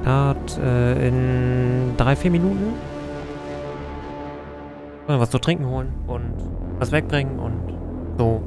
Start in 3-4 Minuten. Was zu trinken holen und was wegbringen und so.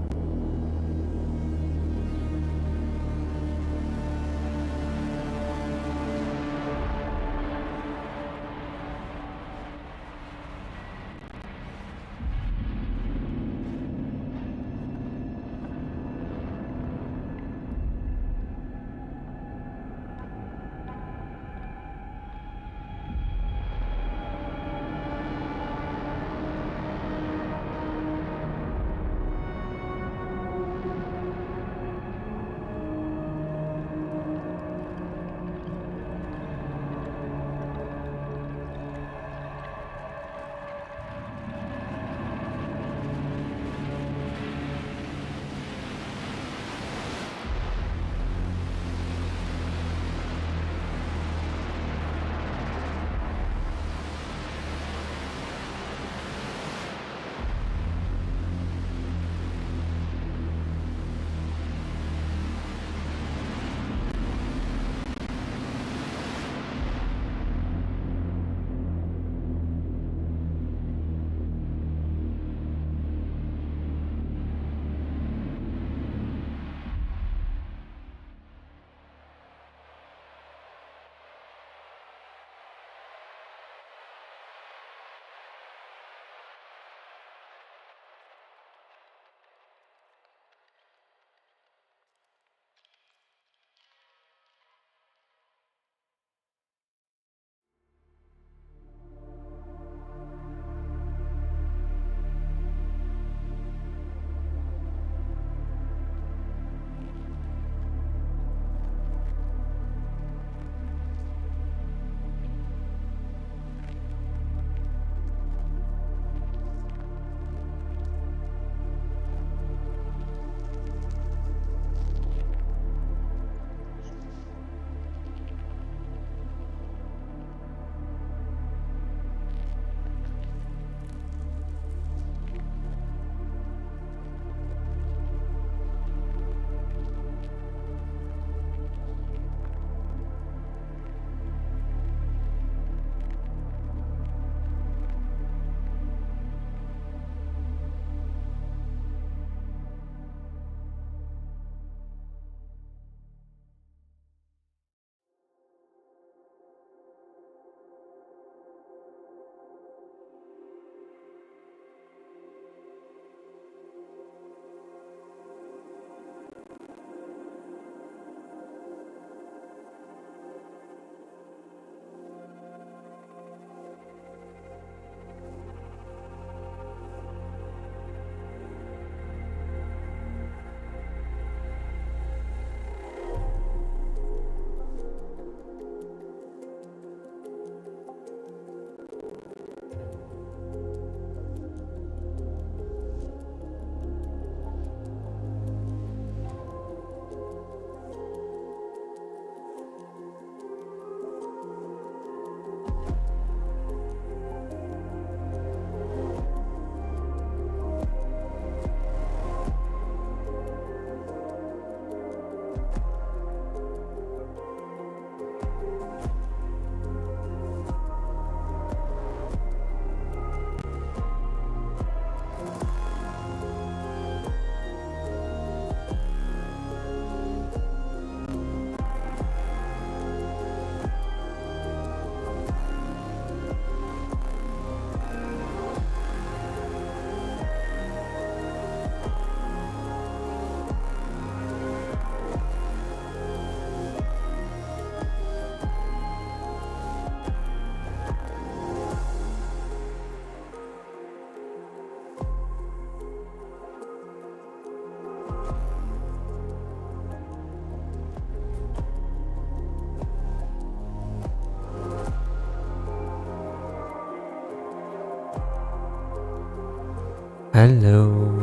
Hallo.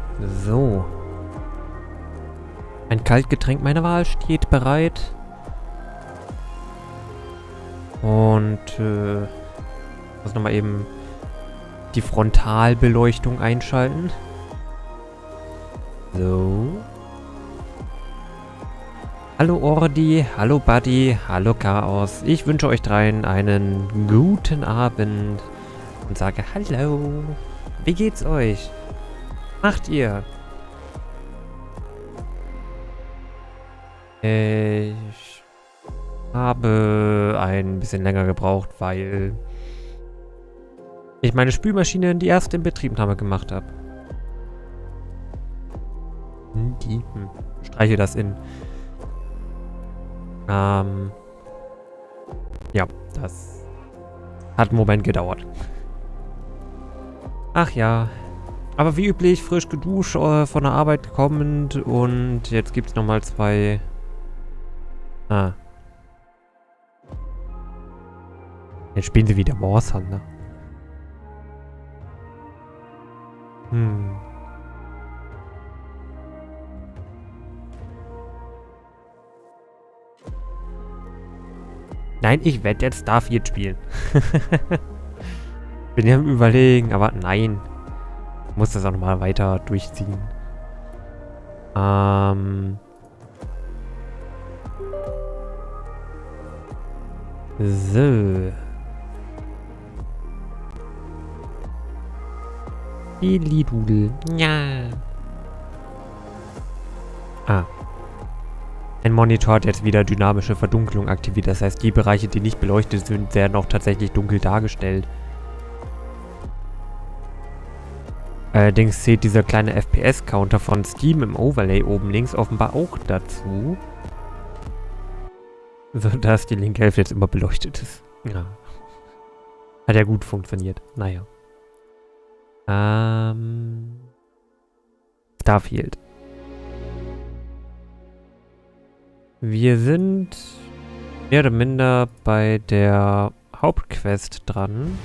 So. Ein Kaltgetränk meiner Wahl steht bereit. Und, muss nochmal eben die Frontalbeleuchtung einschalten. So. Hallo Ordi, hallo Buddy, hallo Chaos. Ich wünsche euch dreien einen guten Abend und sage Hallo. Wie geht's euch? Macht ihr? Ich habe ein bisschen länger gebraucht, weil ich meine Spülmaschine die erste Inbetriebnahme gemacht habe. Streiche das in. Ja, das hat einen Moment gedauert. Ach ja. Aber wie üblich, frisch geduscht, von der Arbeit kommend und jetzt gibt es nochmal 2... Jetzt spielen sie wieder War Thunder. Nein, ich werde jetzt Starfield spielen. Bin ja am Überlegen, aber nein. Ich muss das auch nochmal weiter durchziehen. So. Dudel. Ja. Ein Monitor hat jetzt wieder dynamische Verdunkelung aktiviert. Das heißt, die Bereiche, die nicht beleuchtet sind, werden auch tatsächlich dunkel dargestellt. Allerdings zählt dieser kleine FPS-Counter von Steam im Overlay oben links offenbar auch dazu. Sodass die linke Hälfte jetzt immer beleuchtet ist. Ja. Hat ja gut funktioniert. Naja. Starfield. Wir sind mehr oder minder bei der Hauptquest dran.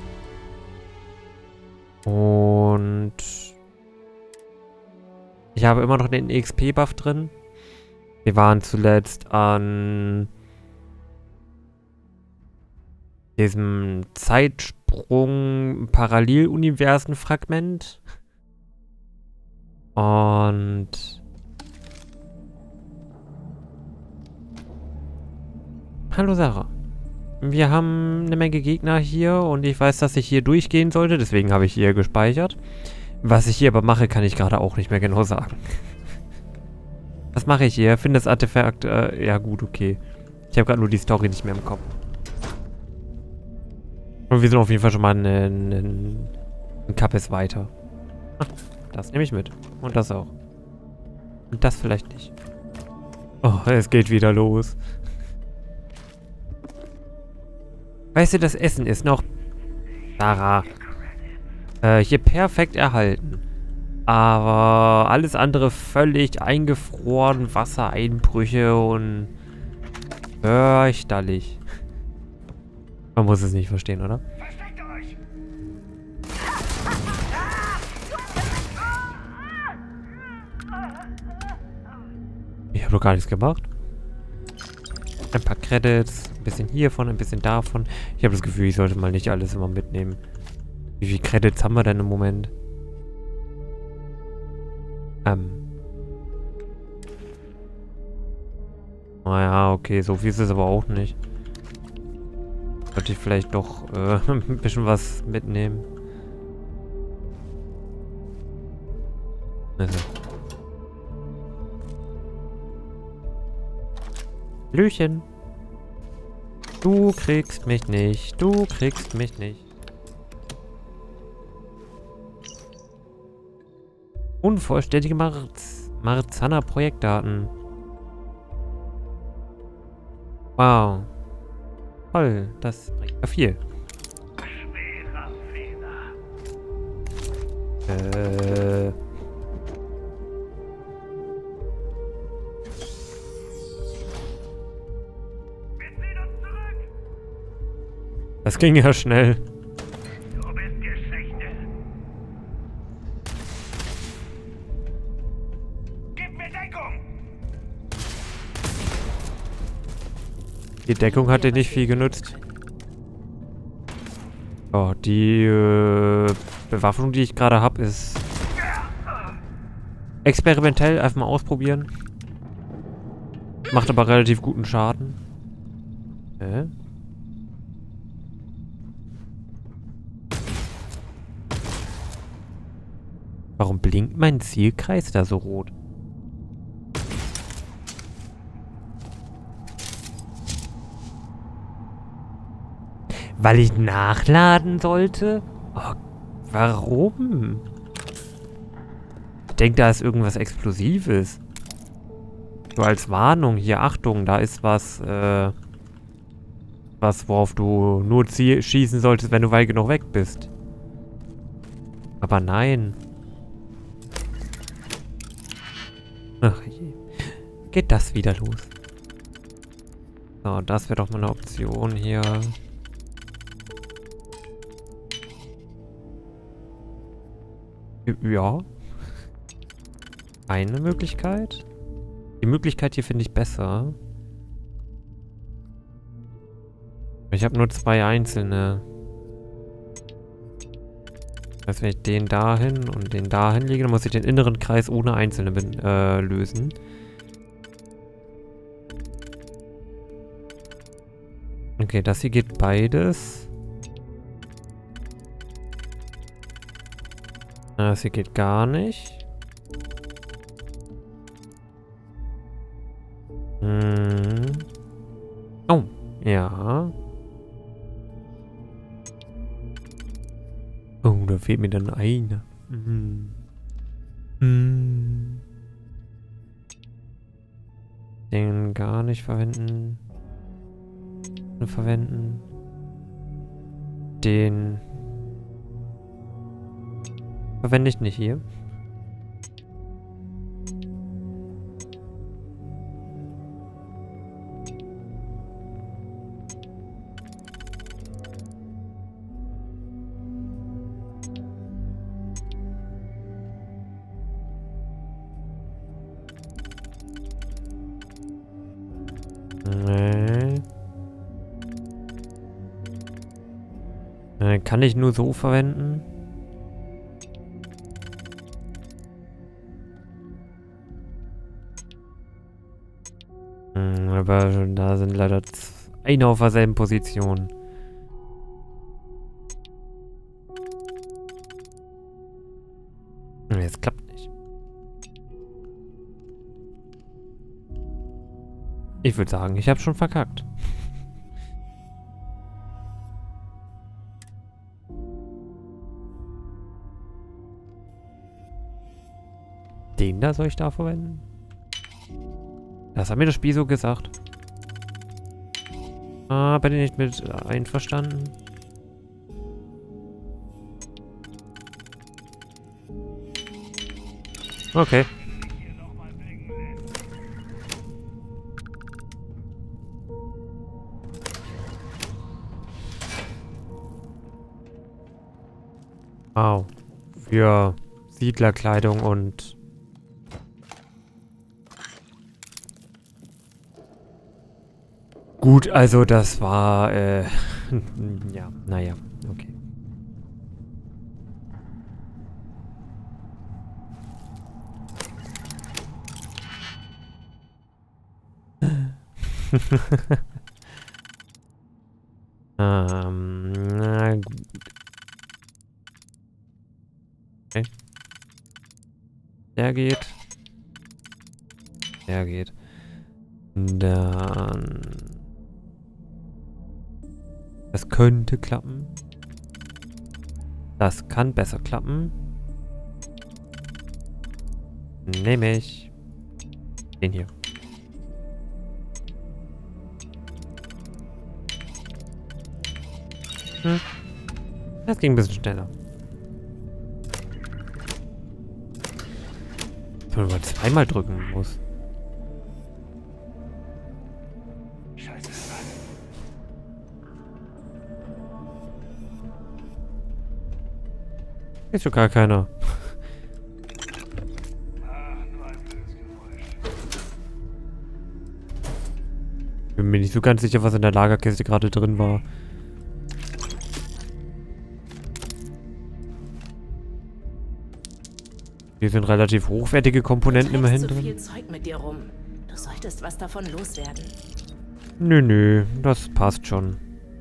Und ich habe immer noch den XP-Buff drin. Wir waren zuletzt an diesem Zeitsprung-Paralleluniversen-Fragment. Und hallo Sarah. Wir haben eine Menge Gegner hier und ich weiß, dass ich hier durchgehen sollte, deswegen habe ich hier gespeichert. Was ich hier aber mache, kann ich gerade auch nicht mehr genau sagen. Was mache ich hier? Finde das Artefakt, ja gut, okay. Ich habe gerade nur die Story nicht mehr im Kopf. Und wir sind auf jeden Fall schon mal ein Kappes weiter. Ach, das nehme ich mit. Und das auch. Und das vielleicht nicht. Oh, es geht wieder los. Weißt du, das Essen ist noch, Sarah, hier perfekt erhalten. Aber alles andere völlig eingefroren, Wassereinbrüche und fürchterlich. Man muss es nicht verstehen, oder? Versteckt euch! Ich habe doch gar nichts gemacht. Ein paar Credits, ein bisschen hiervon, ein bisschen davon. Ich habe das Gefühl, ich sollte mal nicht alles immer mitnehmen. Wie viele Credits haben wir denn im Moment? Naja, okay, so viel ist es aber auch nicht. Sollte ich vielleicht doch ein bisschen was mitnehmen. Also. Blüchen. Du kriegst mich nicht. Du kriegst mich nicht. Unvollständige Marzana-Projektdaten. Wow. Toll. Das bringt ja viel. Schwerer Fehler. Wir ziehen uns zurück. Das ging ja schnell. Du bist Geschichte. Gib mir Deckung. Die Deckung hat dir nicht viel genutzt. Oh, die Bewaffnung, die ich gerade habe, ist experimentell. Einfach mal ausprobieren. Macht aber relativ guten Schaden. Warum blinkt mein Zielkreis da so rot? Weil ich nachladen sollte? Oh, warum? Ich denke, da ist irgendwas Explosives. So als Warnung. Hier, Achtung, da ist was, worauf du nur schießen solltest, wenn du weit genug weg bist. Aber nein. Ach je. Geht das wieder los? So, das wäre doch mal eine Option hier. Ja. Eine Möglichkeit. Die Möglichkeit hier finde ich besser. Ich habe nur 2 einzelne. Das heißt, wenn ich den dahin und den dahin lege, dann muss ich den inneren Kreis ohne einzelne lösen. Okay, das hier geht beides. Das hier geht gar nicht. Oh, ja. Oh, da fehlt mir dann eine. Den gar nicht verwenden. Den verwende ich nicht hier. Nee. Kann ich nur so verwenden? Aber da sind leider eine auf derselben Position. Es klappt nicht. Ich würde sagen, ich habe schon verkackt. Den da soll ich da verwenden? Das hat mir das Spiel so gesagt. Ah, bin ich nicht mit einverstanden. Okay. Wow. Für Siedlerkleidung und... Gut, also das war, ja, naja, okay. Na gut. Okay. Der geht. Der geht. Dann... Das könnte klappen. Das kann besser klappen. Nehme ich. Den hier. Das ging ein bisschen schneller. Wenn man zweimal drücken muss. Scheiße. Ist schon gar keiner. Nur ein blödes Geräusch. Bin mir nicht so ganz sicher, was in der Lagerkiste gerade drin war. Hier sind relativ hochwertige Komponenten immerhin so drin. viel Zeug mit dir rum. Du Du solltest was davon loswerden. Nö, das passt schon.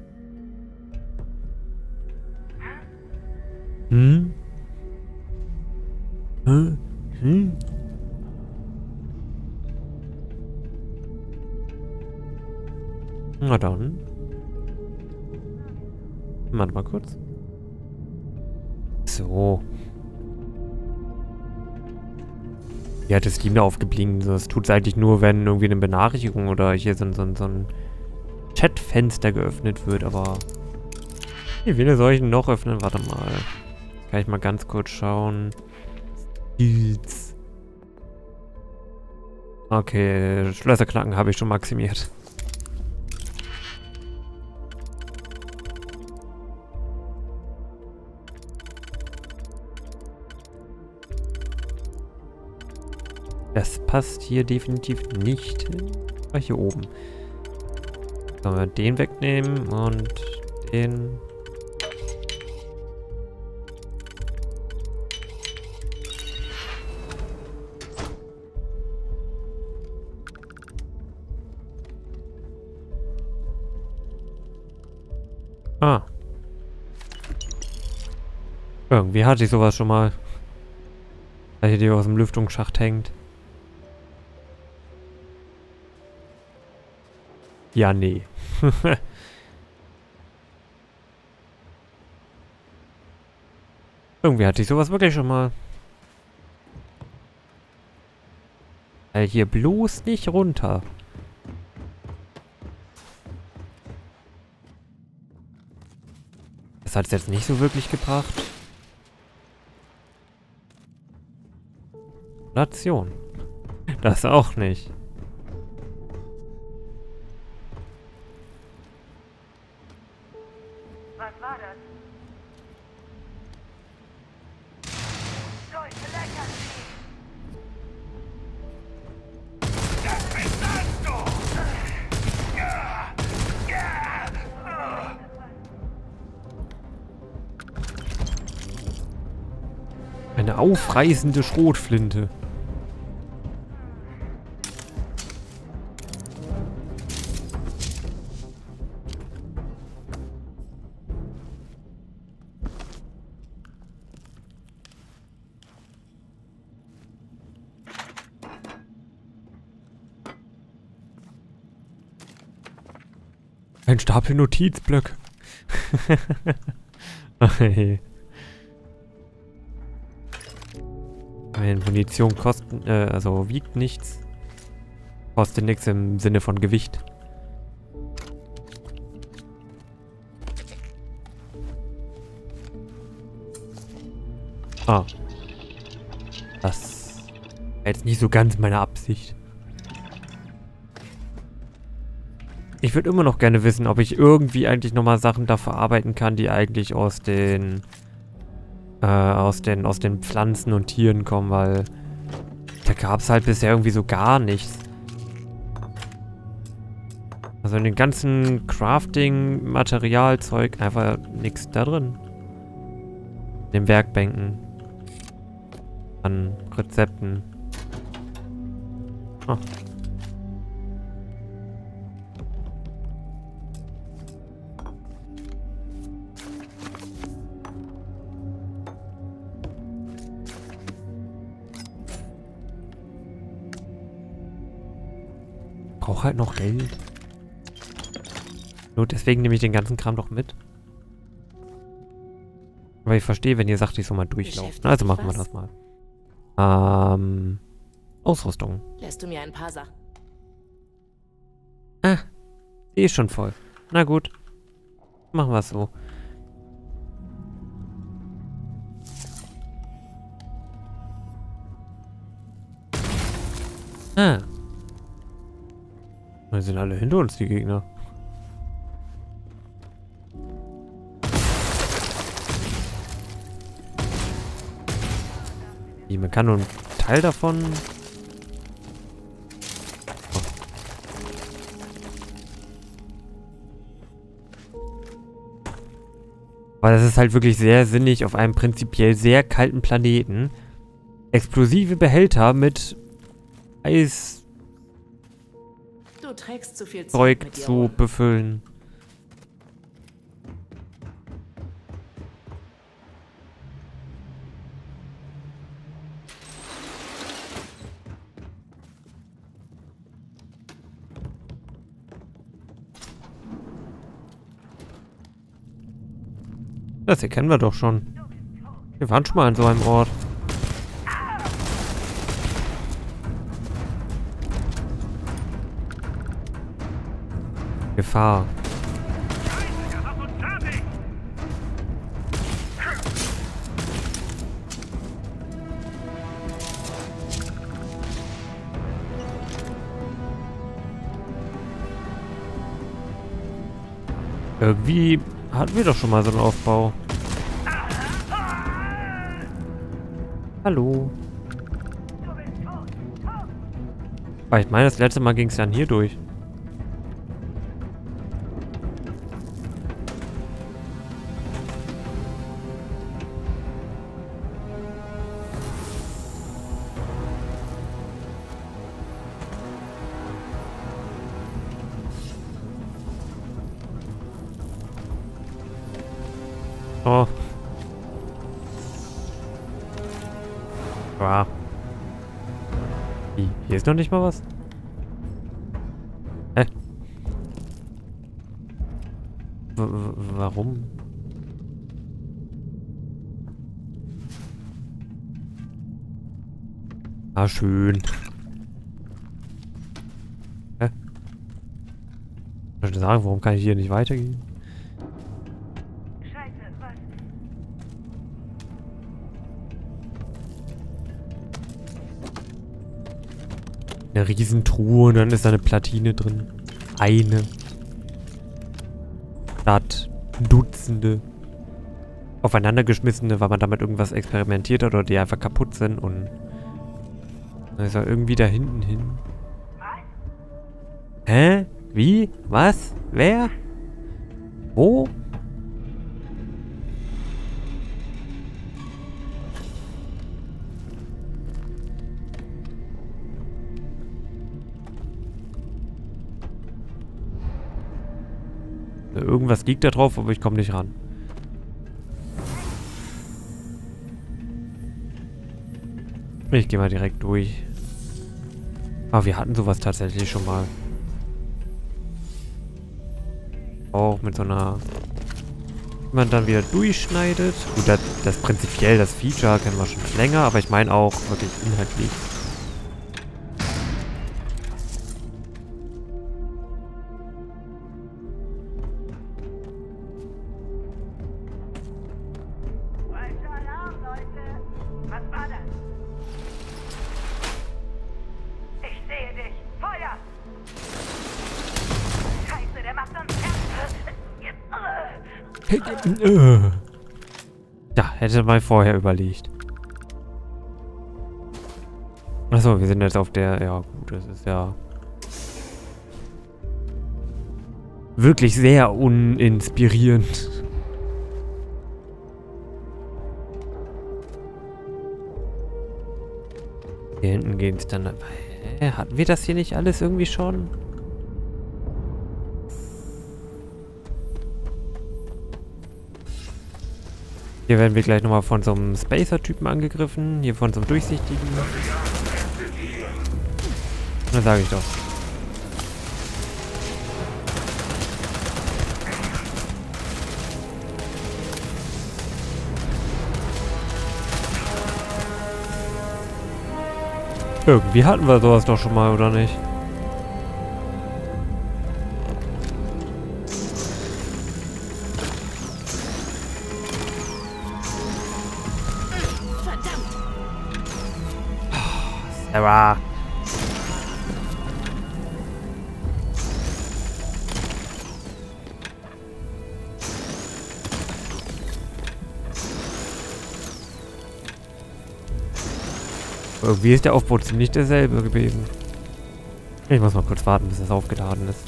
Hm? Hm? Na dann. Warte mal kurz. So. Wie hat das Steam da aufgeblinkt? Das tut es eigentlich nur, wenn irgendwie eine Benachrichtigung oder hier so ein Chatfenster geöffnet wird, aber... Wie viele soll ich denn noch öffnen? Warte mal. Kann ich mal ganz kurz schauen. Skills. Okay, Schlösserknacken habe ich schon maximiert. Das passt hier definitiv nicht hin. Aber hier oben. Sollen wir den wegnehmen und den... Ah. Irgendwie hatte ich sowas schon mal. Weil die aus dem Lüftungsschacht hängt. Ja, nee. Irgendwie hatte ich sowas wirklich schon mal. Hier bloß nicht runter. Das hat es jetzt nicht so wirklich gebracht. Nation. Das auch nicht. Was war das? Deutsche Leckerli! Das bist du! Ja! Ja! Eine aufreißende Schrotflinte. Ein Stapel Notizblöcke. Hey. Munition kostet, also wiegt nichts. Kostet nichts im Sinne von Gewicht. Ah. Das war jetzt nicht so ganz meine Absicht. Ich würde immer noch gerne wissen, ob ich irgendwie eigentlich nochmal Sachen da verarbeiten kann, die eigentlich aus den Pflanzen und Tieren kommen, weil da gab es halt bisher irgendwie so gar nichts. Also in den ganzen Crafting-Materialzeug einfach nichts da drin. In den Werkbänken. An Rezepten. Ah. Brauche halt noch Geld. Nur deswegen nehme ich den ganzen Kram doch mit. Aber ich verstehe, wenn ihr sagt, ich soll mal durchlaufen. Also machen wir das mal. Ausrüstung. Lässt du mir ein paar Sachen? Ah, die ist schon voll. Na gut. Machen wir es so. Ah. Die sind alle hinter uns, die Gegner. Man kann nur einen Teil davon... Aber das ist halt wirklich sehr sinnig auf einem prinzipiell sehr kalten Planeten. Explosive Behälter mit Du trägst zu viel Zeug mit dir zu rum. befüllen. Das hier kennen wir doch schon. Wir waren schon mal an so einem Ort. Gefahr. Scheiße, er hat uns fertig! Irgendwie hatten wir doch schon mal so einen Aufbau. Hallo. Aber ich meine, das letzte Mal ging es dann hier durch. Oh. Wow. Hier ist noch nicht mal was? Hä? Warum? Ah, schön. Hä? Ich sagen, warum kann ich hier nicht weitergehen? Eine Riesentruhe und dann ist da eine Platine drin. Eine. Statt Dutzende. Aufeinandergeschmissene, weil man damit irgendwas experimentiert hat oder die einfach kaputt sind und dann ist er irgendwie da hinten hin. Hä? Wie? Was? Wer? Wo? Irgendwas liegt da drauf, aber ich komme nicht ran. Ich gehe mal direkt durch. Aber wir hatten sowas tatsächlich schon mal. Auch mit so einer... Wie man dann wieder durchschneidet. Gut, das prinzipiell, das Feature kennen wir schon länger, aber ich meine auch wirklich inhaltlich. Ja, hätte mal vorher überlegt. Achso, wir sind jetzt auf der... Ja gut, das ist ja... wirklich sehr uninspirierend. Hier hinten geht es dann... Hä? Hatten wir das hier nicht alles irgendwie schon? Hier werden wir gleich nochmal von so einem Spacer-Typen angegriffen. Hier von so einem durchsichtigen. Na, sage ich doch. Irgendwie hatten wir sowas doch schon mal, oder nicht? Sarah. Irgendwie ist der Aufbau ziemlich derselbe gewesen. Ich muss mal kurz warten, bis es aufgeladen ist.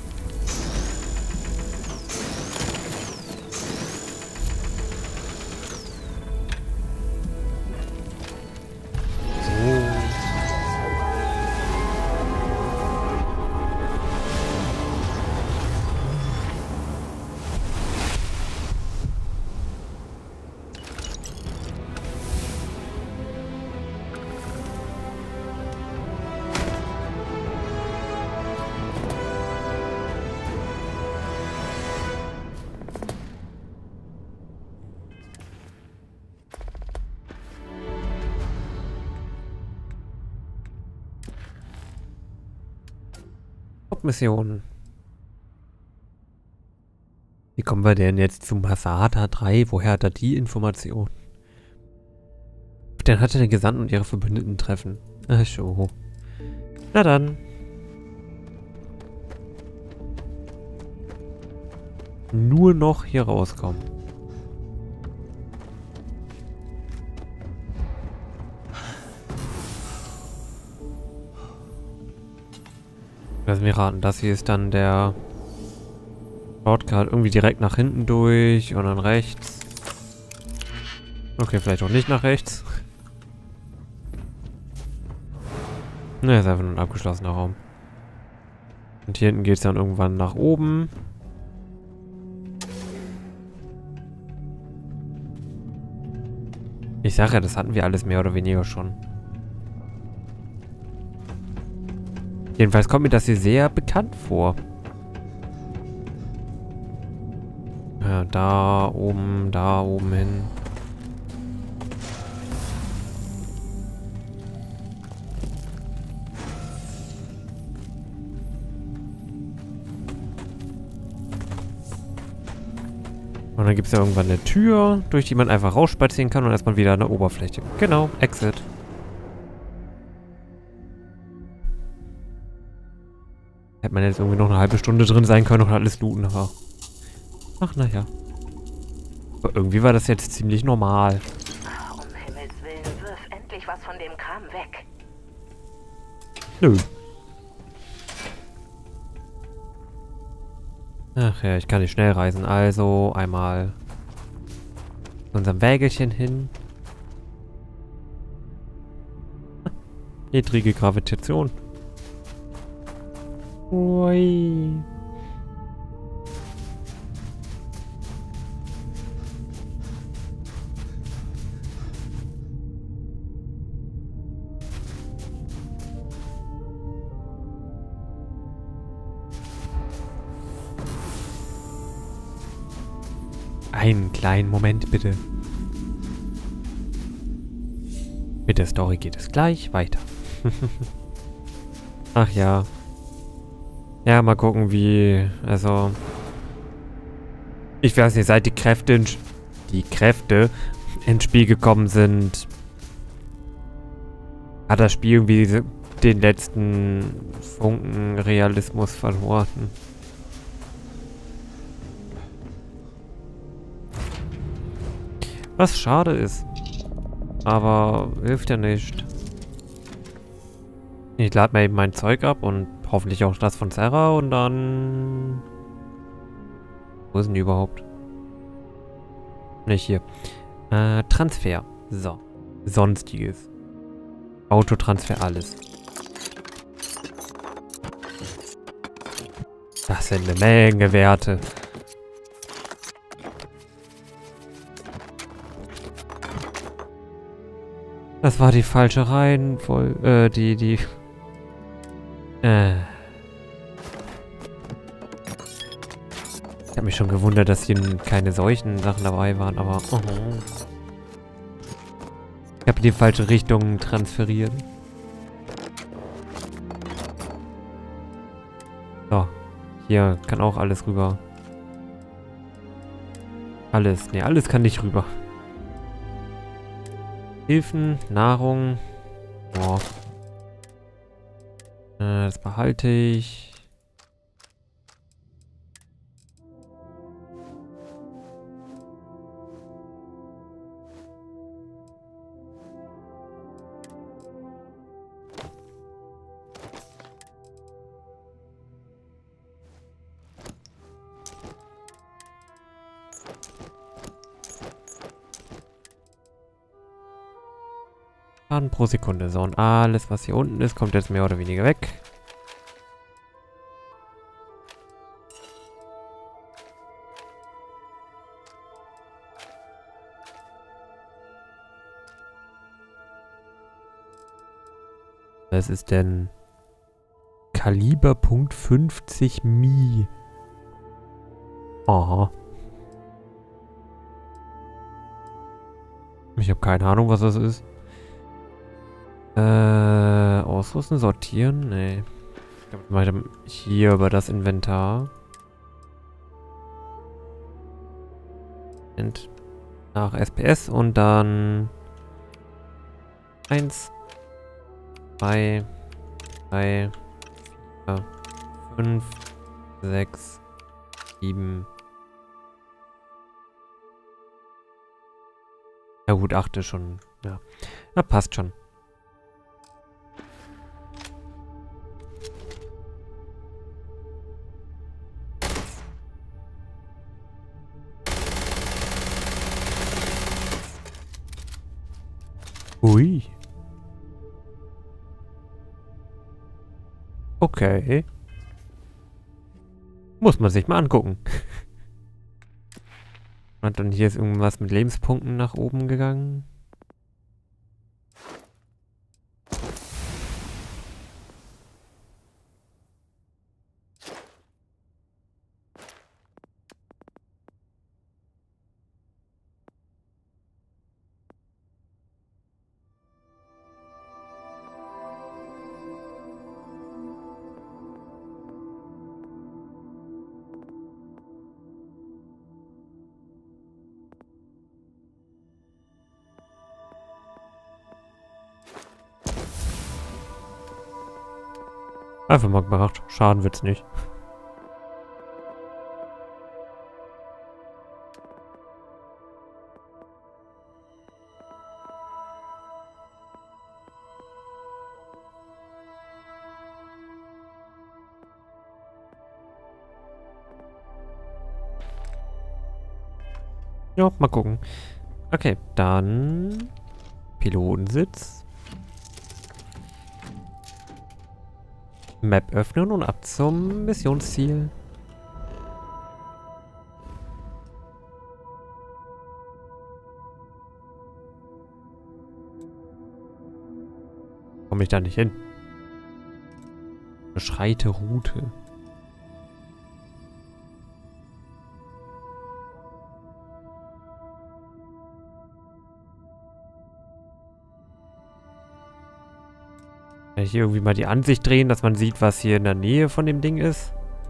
Hauptmission. Wie kommen wir denn jetzt zu Masada 3? Woher hat er die Information? Dann hat er den Gesandten und ihre Verbündeten treffen. Ach so. Na dann. Nur noch hier rauskommen. Lass mich raten, das hier ist dann der Shortcut irgendwie direkt nach hinten durch und dann rechts. Okay, vielleicht auch nicht nach rechts. Ne, ist einfach nur ein abgeschlossener Raum. Und hier hinten geht es dann irgendwann nach oben. Ich sage ja, das hatten wir alles mehr oder weniger schon. Jedenfalls kommt mir das hier sehr bekannt vor. Ja, da oben hin. Und dann gibt es ja irgendwann eine Tür, durch die man einfach rausspazieren kann und erstmal wieder an der Oberfläche. Genau, Exit. Hätte man jetzt irgendwie noch eine halbe Stunde drin sein können und alles looten, aber... Ach, naja. Aber irgendwie war das jetzt ziemlich normal. Um Himmels Willen, wirf endlich was von dem Kram weg. Nö. Ach ja, ich kann nicht schnell reisen. Also einmal zu unserem Wägelchen hin. Niedrige Gravitation. Ui. Einen kleinen Moment, bitte. Mit der Story geht es gleich weiter. Ach ja. Ja, mal gucken, wie... Also... Ich weiß nicht, seit die Kräfte ins Spiel gekommen sind, hat das Spiel irgendwie den letzten Funken Realismus verloren. Was schade ist. Aber hilft ja nicht. Ich lade mir eben mein Zeug ab und hoffentlich auch das von Sarah und dann... Wo ist denn die überhaupt? Nicht hier. Transfer. So. Sonstiges. Autotransfer, alles. Das sind eine Menge Werte. Das war die falsche Reihenfolge. Ich habe mich schon gewundert, dass hier keine solchen Sachen dabei waren, aber... Oh. Ich habe in die falsche Richtung transferiert. So. Hier kann auch alles rüber. Alles. Ne, alles kann nicht rüber. Hilfen, Nahrung. Boah. Das behalte ich. Schaden pro Sekunde. So, und alles, was hier unten ist, kommt jetzt mehr oder weniger weg. Was ist denn Kaliber Punkt 50 Mi? Aha. Ich habe keine Ahnung, was das ist. Ausrüsten, sortieren? Nee. Ich Weiter hier über das Inventar. Und nach SPS und dann 1, 2, 3, 4, 5, 6, 7. Ja gut, 8 ist schon. Ja. Na, passt schon. Ui. Okay. Muss man sich mal angucken. Und dann hier ist irgendwas mit Lebenspunkten nach oben gegangen. Einfach mal gemacht. Schaden wird's nicht. Ja, mal gucken. Okay, dann Pilotensitz. Map öffnen und ab zum Missionsziel. Komme ich da nicht hin? Beschreite Route. Kann ich hier irgendwie mal die Ansicht drehen, dass man sieht, was hier in der Nähe von dem Ding ist?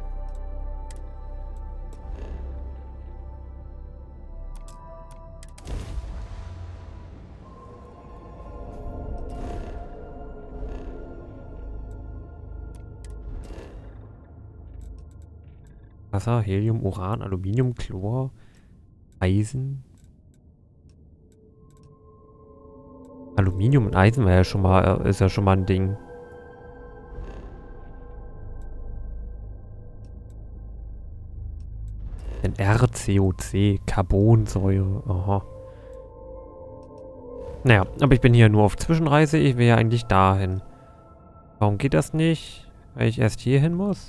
Wasser, Helium, Uran, Aluminium, Chlor, Eisen. Aluminium und Eisen war ja schon mal, ist ja schon mal ein Ding. Ein RCOC, Carbonsäure. Aha. Naja, aber ich bin hier nur auf Zwischenreise. Ich will ja eigentlich dahin. Warum geht das nicht? Weil ich erst hier hin muss?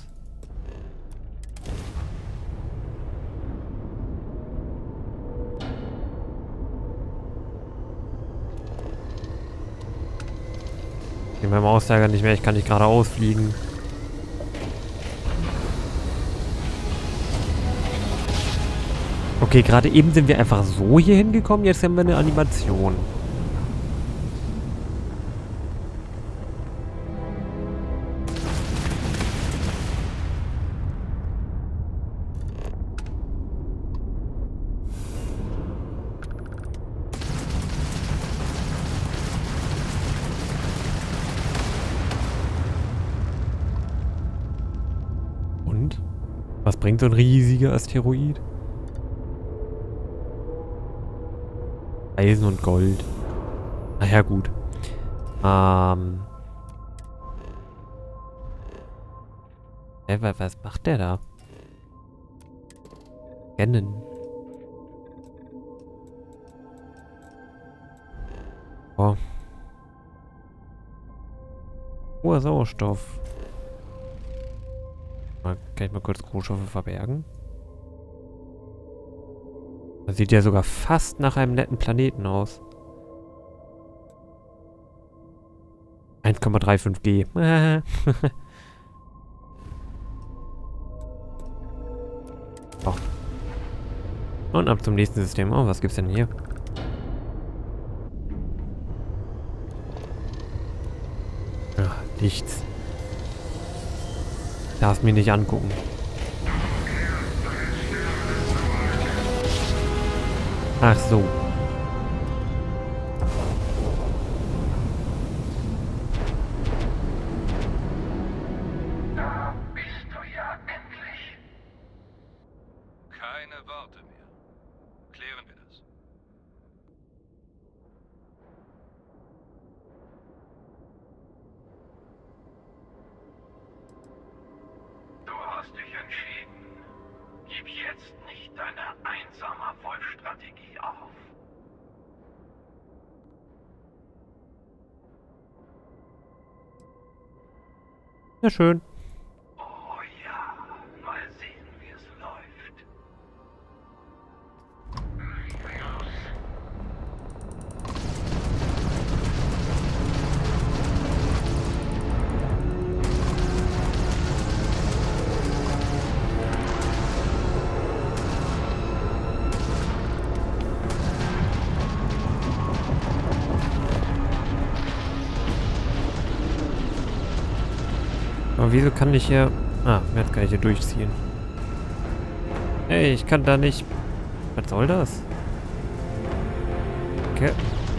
Ich meinem Aussteiger nicht mehr. Ich kann nicht geradeaus fliegen. Okay, gerade eben sind wir einfach so hier hingekommen. Jetzt haben wir eine Animation. Und? Was bringt so ein riesiger Asteroid? Eisen und Gold. Naja, gut. Was macht der da? Scannen. Oh. Hoher Sauerstoff. Kann ich mal kurz Rohstoffe verbergen? Das sieht ja sogar fast nach einem netten Planeten aus. 1,35 G. Oh. Und ab zum nächsten System. Oh, was gibt's denn hier? Ja, nichts. Darf mich nicht angucken. Ach so. Da bist du ja endlich. Keine Worte mehr. Klären wir das. Du hast dich entschieden. Gib jetzt nicht deine einsame Wolfstrategie auf. Ja, schön. Oh ja, mal sehen, wie es läuft. Aber wieso kann ich hier... Ah, jetzt kann ich hier durchziehen. Ey, ich kann da nicht... Was soll das? Okay.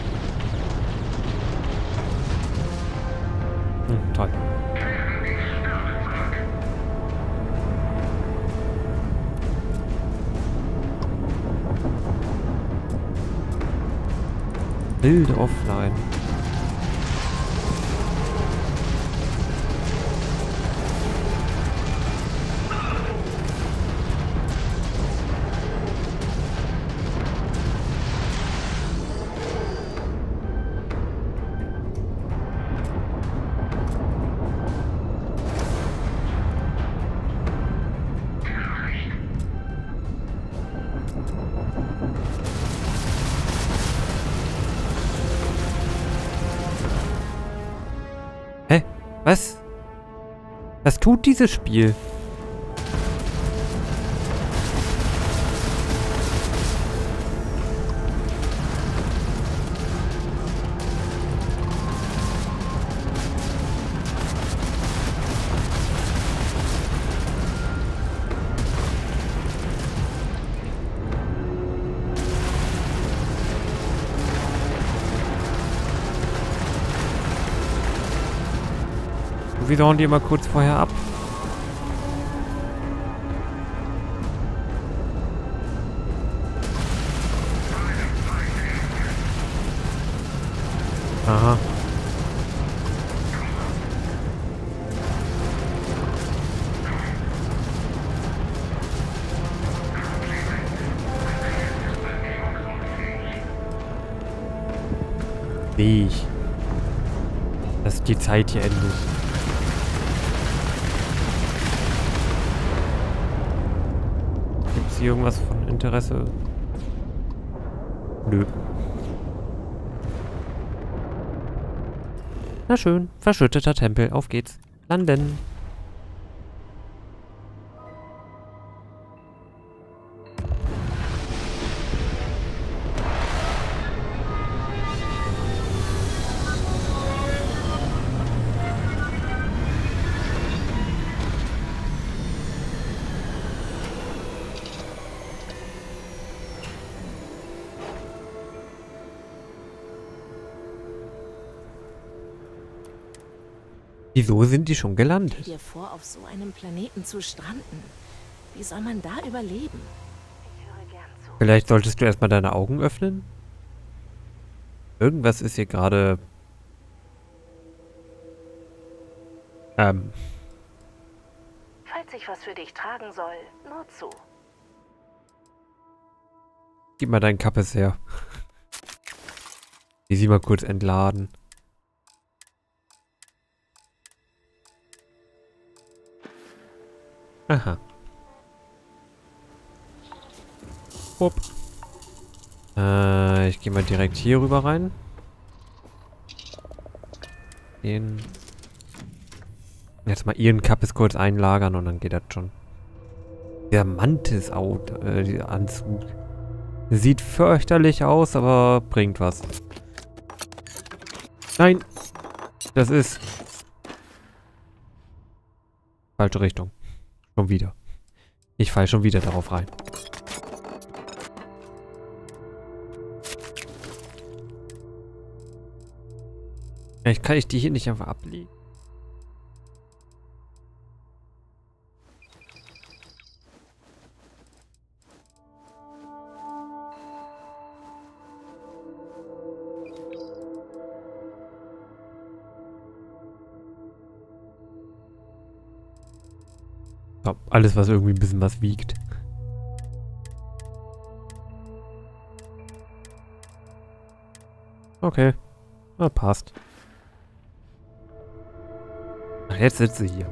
Toll. Bild offline. Hä? Was? Was tut dieses Spiel? Wieso hauen die immer kurz vorher ab? Aha. Sehe ich. Dass die Zeit hier endet. Gibt es hier irgendwas von Interesse? Nö. Na schön, verschütteter Tempel. Auf geht's. Landen. Wieso sind die schon gelandet? Stell dir vor, auf so einem Planeten zu stranden. Wie soll man da überleben? Ich höre gern zu. Vielleicht solltest du erstmal deine Augen öffnen? Irgendwas ist hier gerade... Falls ich was für dich tragen soll, nur zu. Gib mal deinen Kappes her. Die sie mal kurz entladen. Aha. Hopp. Ich gehe mal direkt hier rüber rein. Den. Jetzt mal ihren Kappes kurz einlagern und dann geht das schon. Der Mantis-Anzug. Sieht fürchterlich aus, aber bringt was. Nein! Das ist... Falsche Richtung. Schon wieder. Ich falle schon wieder darauf rein. Kann ich die hier nicht einfach ablegen? Ja, alles, was irgendwie ein bisschen was wiegt. Okay. Na, passt. Ach, jetzt sitze ich hier.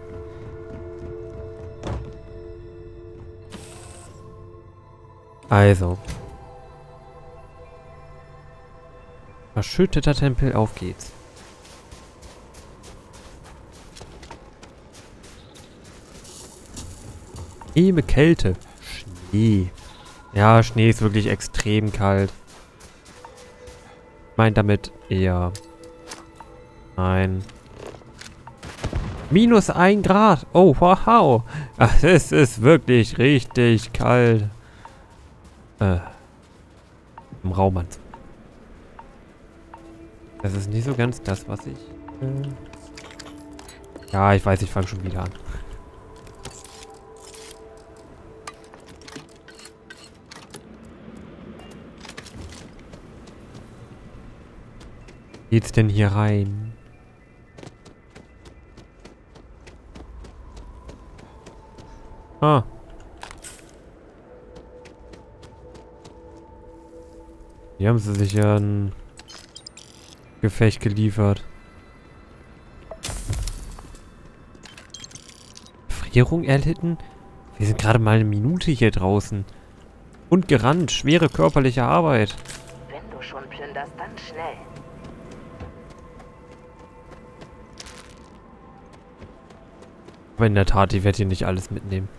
Also. Verschütteter Tempel, auf geht's. Extreme Kälte. Schnee. Ja, Schnee ist wirklich extrem kalt. Ich meine damit eher... Nein. -1 Grad. Oh, wow. Ach, es ist wirklich richtig kalt. Im Raumanzug. Das ist nicht so ganz das, was ich... Ja, ich weiß, ich fange schon wieder an. Geht's denn hier rein? Ah. Hier haben sie sich ja ein Gefecht geliefert. Frierung erlitten? Wir sind gerade mal eine Minute hier draußen. Und gerannt. Schwere körperliche Arbeit. Wenn du schon plünderst, dann schnell. Aber in der Tat, ich werde hier nicht alles mitnehmen.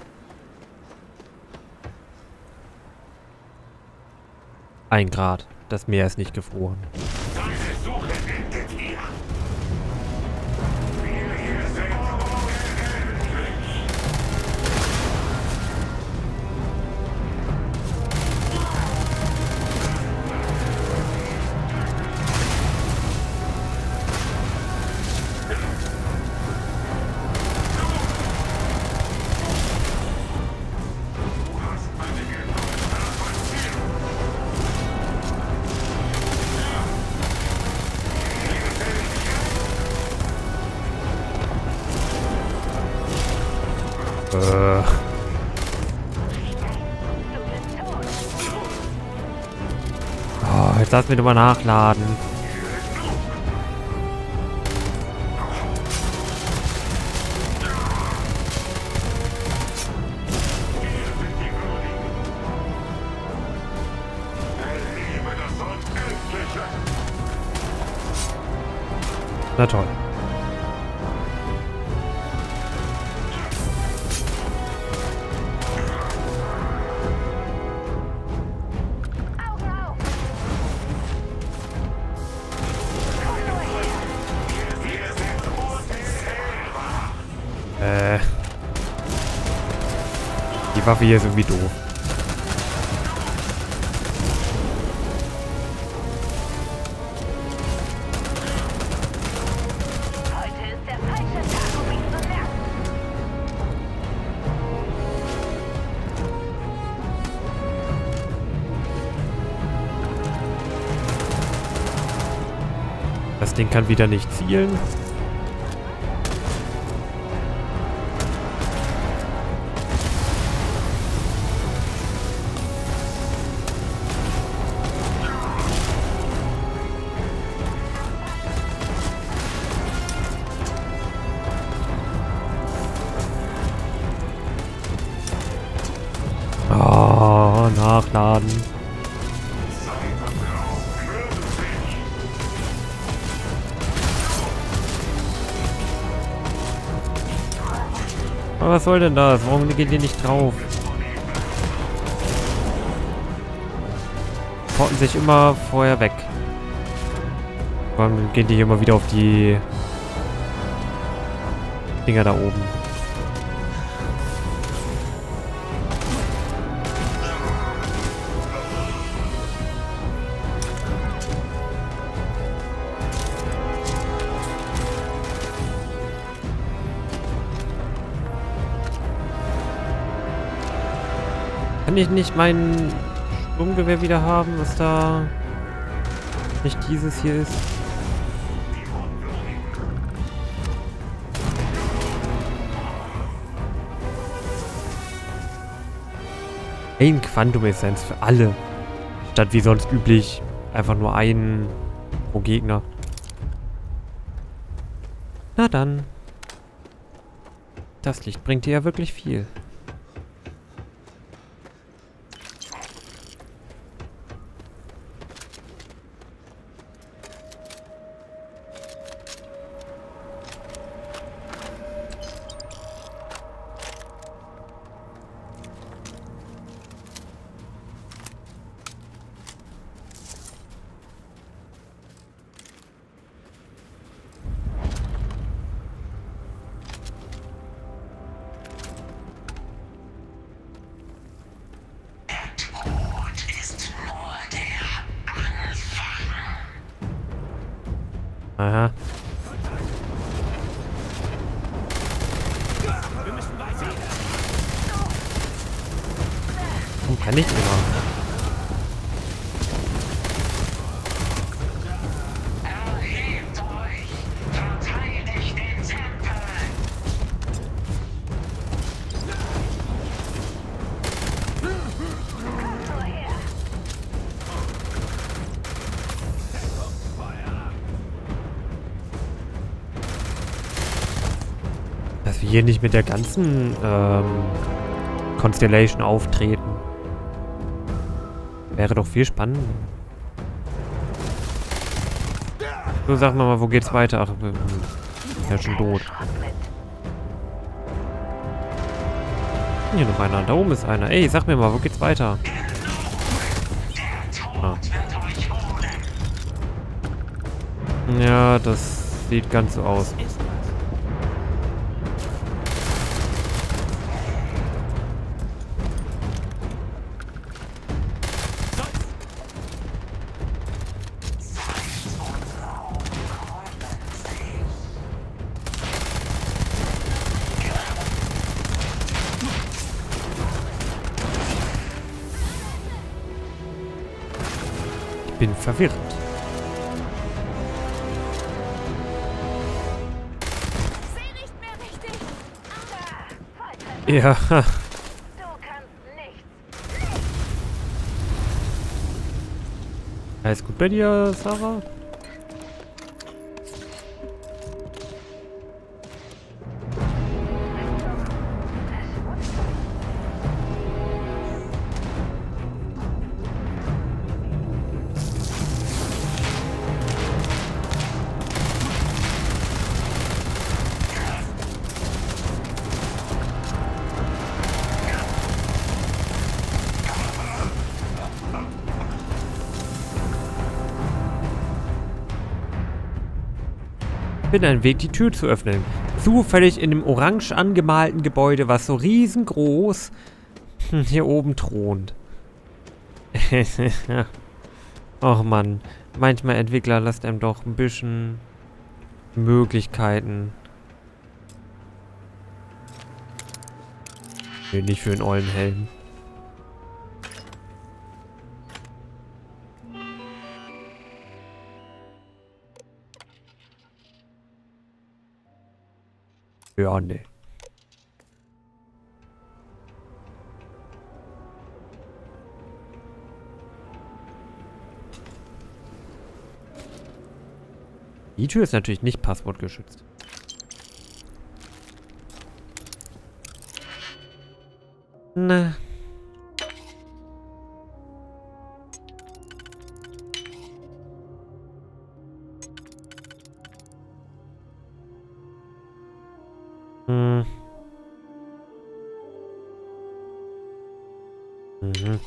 1 Grad. Das Meer ist nicht gefroren. Deine Suche endet hier. Wir hier sind unendlich. Du hast meine Geduld verziehen. Oh, jetzt lass mich doch mal nachladen. Erlebe das Unendliche. Na toll. Die Waffe hier ist irgendwie doof. Heute ist der falsche Tag, um ihn zu merken. Das Ding kann wieder nicht zielen. Oh, nachladen. Aber was soll denn das? Warum geht ihr nicht drauf? Porten sich immer vorher weg. Warum gehen die hier immer wieder auf die Dinger da oben? Kann ich nicht mein Sturmgewehr wieder haben, was da nicht dieses hier ist? Ein Quantum-Essenz für alle. Statt wie sonst üblich einfach nur einen pro Gegner. Na dann. Das Licht bringt dir ja wirklich viel. Aha. Oh, kann ich immer. Erhebt euch! Verteidigt den Tempel! Dass wir hier nicht mit der ganzen Constellation auftreten. Wäre doch viel spannender. So, sag mal, wo geht's weiter? Ach, ja, schon tot. Hier noch einer. Da oben ist einer. Ey, sag mir mal, wo geht's weiter? Ah. Ja, das sieht ganz so aus. Ich bin verwirrt. Ja. Du kannst nichts. Alles gut bei dir, Sarah? Bin ein Weg, die Tür zu öffnen. Zufällig in dem orange angemalten Gebäude, was so riesengroß hier oben thront. Och Mann, manchmal Entwickler lasst einem doch ein bisschen Möglichkeiten. Nee, nicht für einen ollen Helm. Ja, nee. Die Tür ist natürlich nicht passwortgeschützt. Na. Hm. Mhm.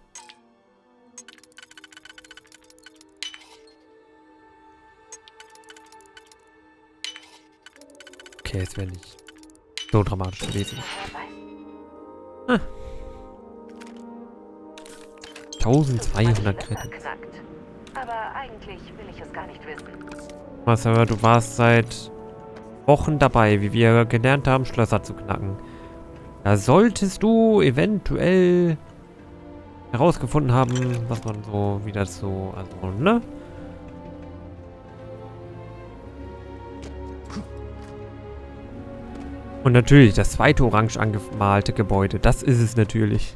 Okay, es wäre nicht so dramatisch gewesen. Ah. 1200 Kriten. Aber eigentlich will ich es gar nicht wissen. Was aber, du warst seit Wochen dabei, wie wir gelernt haben, Schlösser zu knacken. Da solltest du eventuell herausgefunden haben, was man so wieder so, also, ne? Und natürlich, das zweite orange angemalte Gebäude, das ist es natürlich.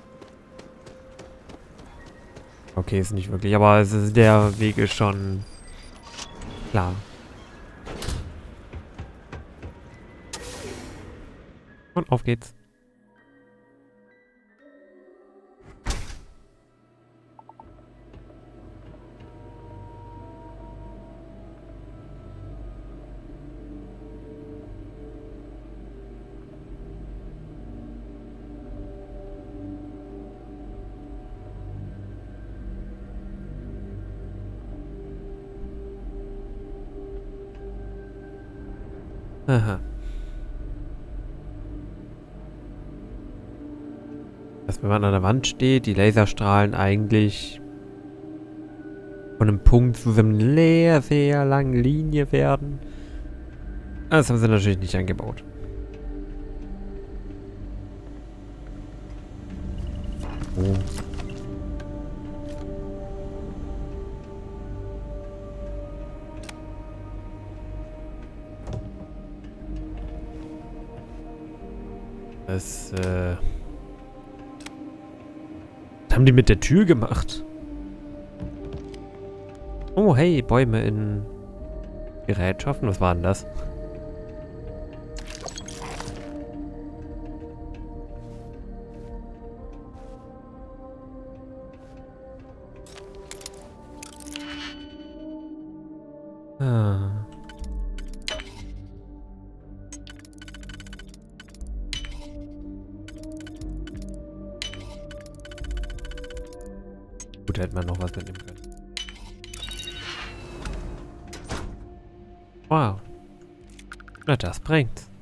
Okay, ist nicht wirklich, aber es ist, der Weg ist schon klar. Und auf geht's. Aha. Dass, wenn man an der Wand steht, die Laserstrahlen eigentlich von einem Punkt zu so einer sehr, sehr langen Linie werden. Das haben sie natürlich nicht eingebaut. Oh. Was haben die mit der Tür gemacht? Oh, hey, Bäume in Gerätschaften. Was war denn das? Ah. Gut, hätte man noch was mitnehmen können. Wow. Na, das bringt's.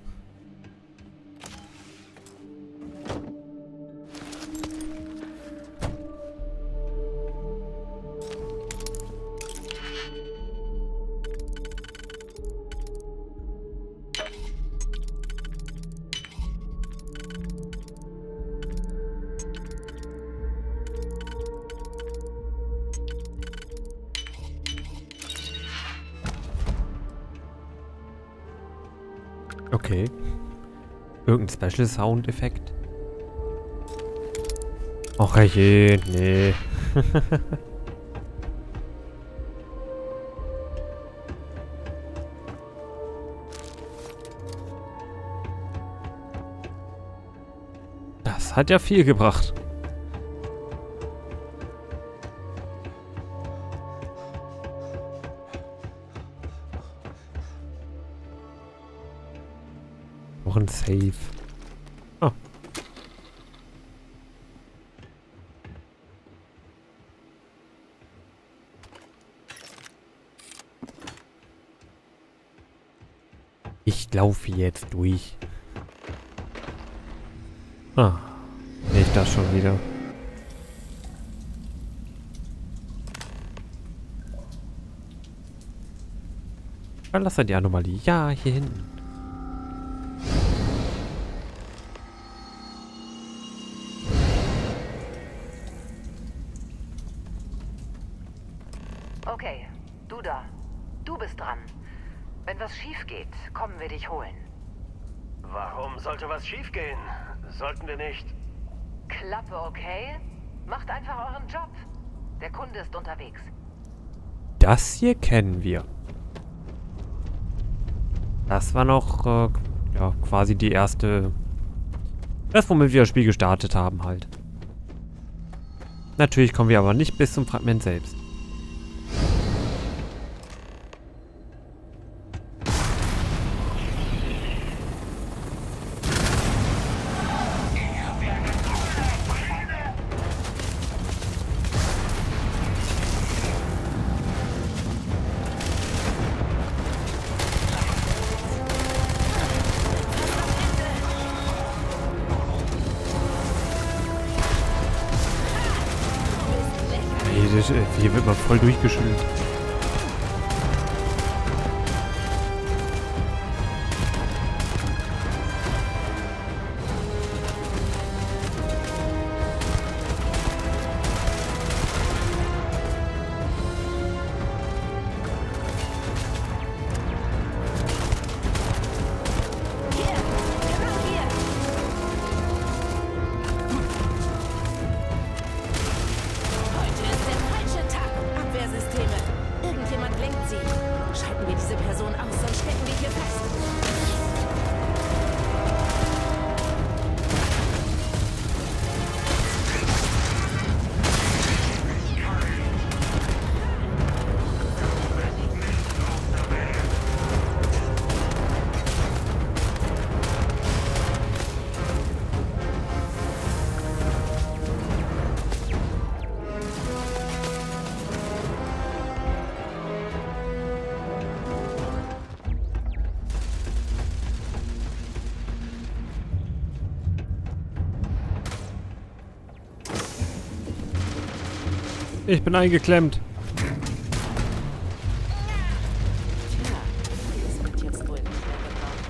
Okay. Irgendein Special Sound-Effekt? Och je, nee. Das hat ja viel gebracht. Noch ein Safe. Oh. Ich laufe jetzt durch. Ah. Nicht das schon wieder. Verlasse die Anomalie. Ja, hier hinten. Okay, du da. Du bist dran. Wenn was schief geht, kommen wir dich holen. Warum sollte was schiefgehen? Sollten wir nicht... Klappe, okay? Macht einfach euren Job. Der Kunde ist unterwegs. Das hier kennen wir. Das war noch, ja, quasi die erste... Das, womit wir das Spiel gestartet haben halt. Natürlich kommen wir aber nicht bis zum Fragment selbst. Hier wird man voll durchgeschüttelt. Ich bin eingeklemmt. Tja, das wird jetzt wohl nicht mehr gebraucht.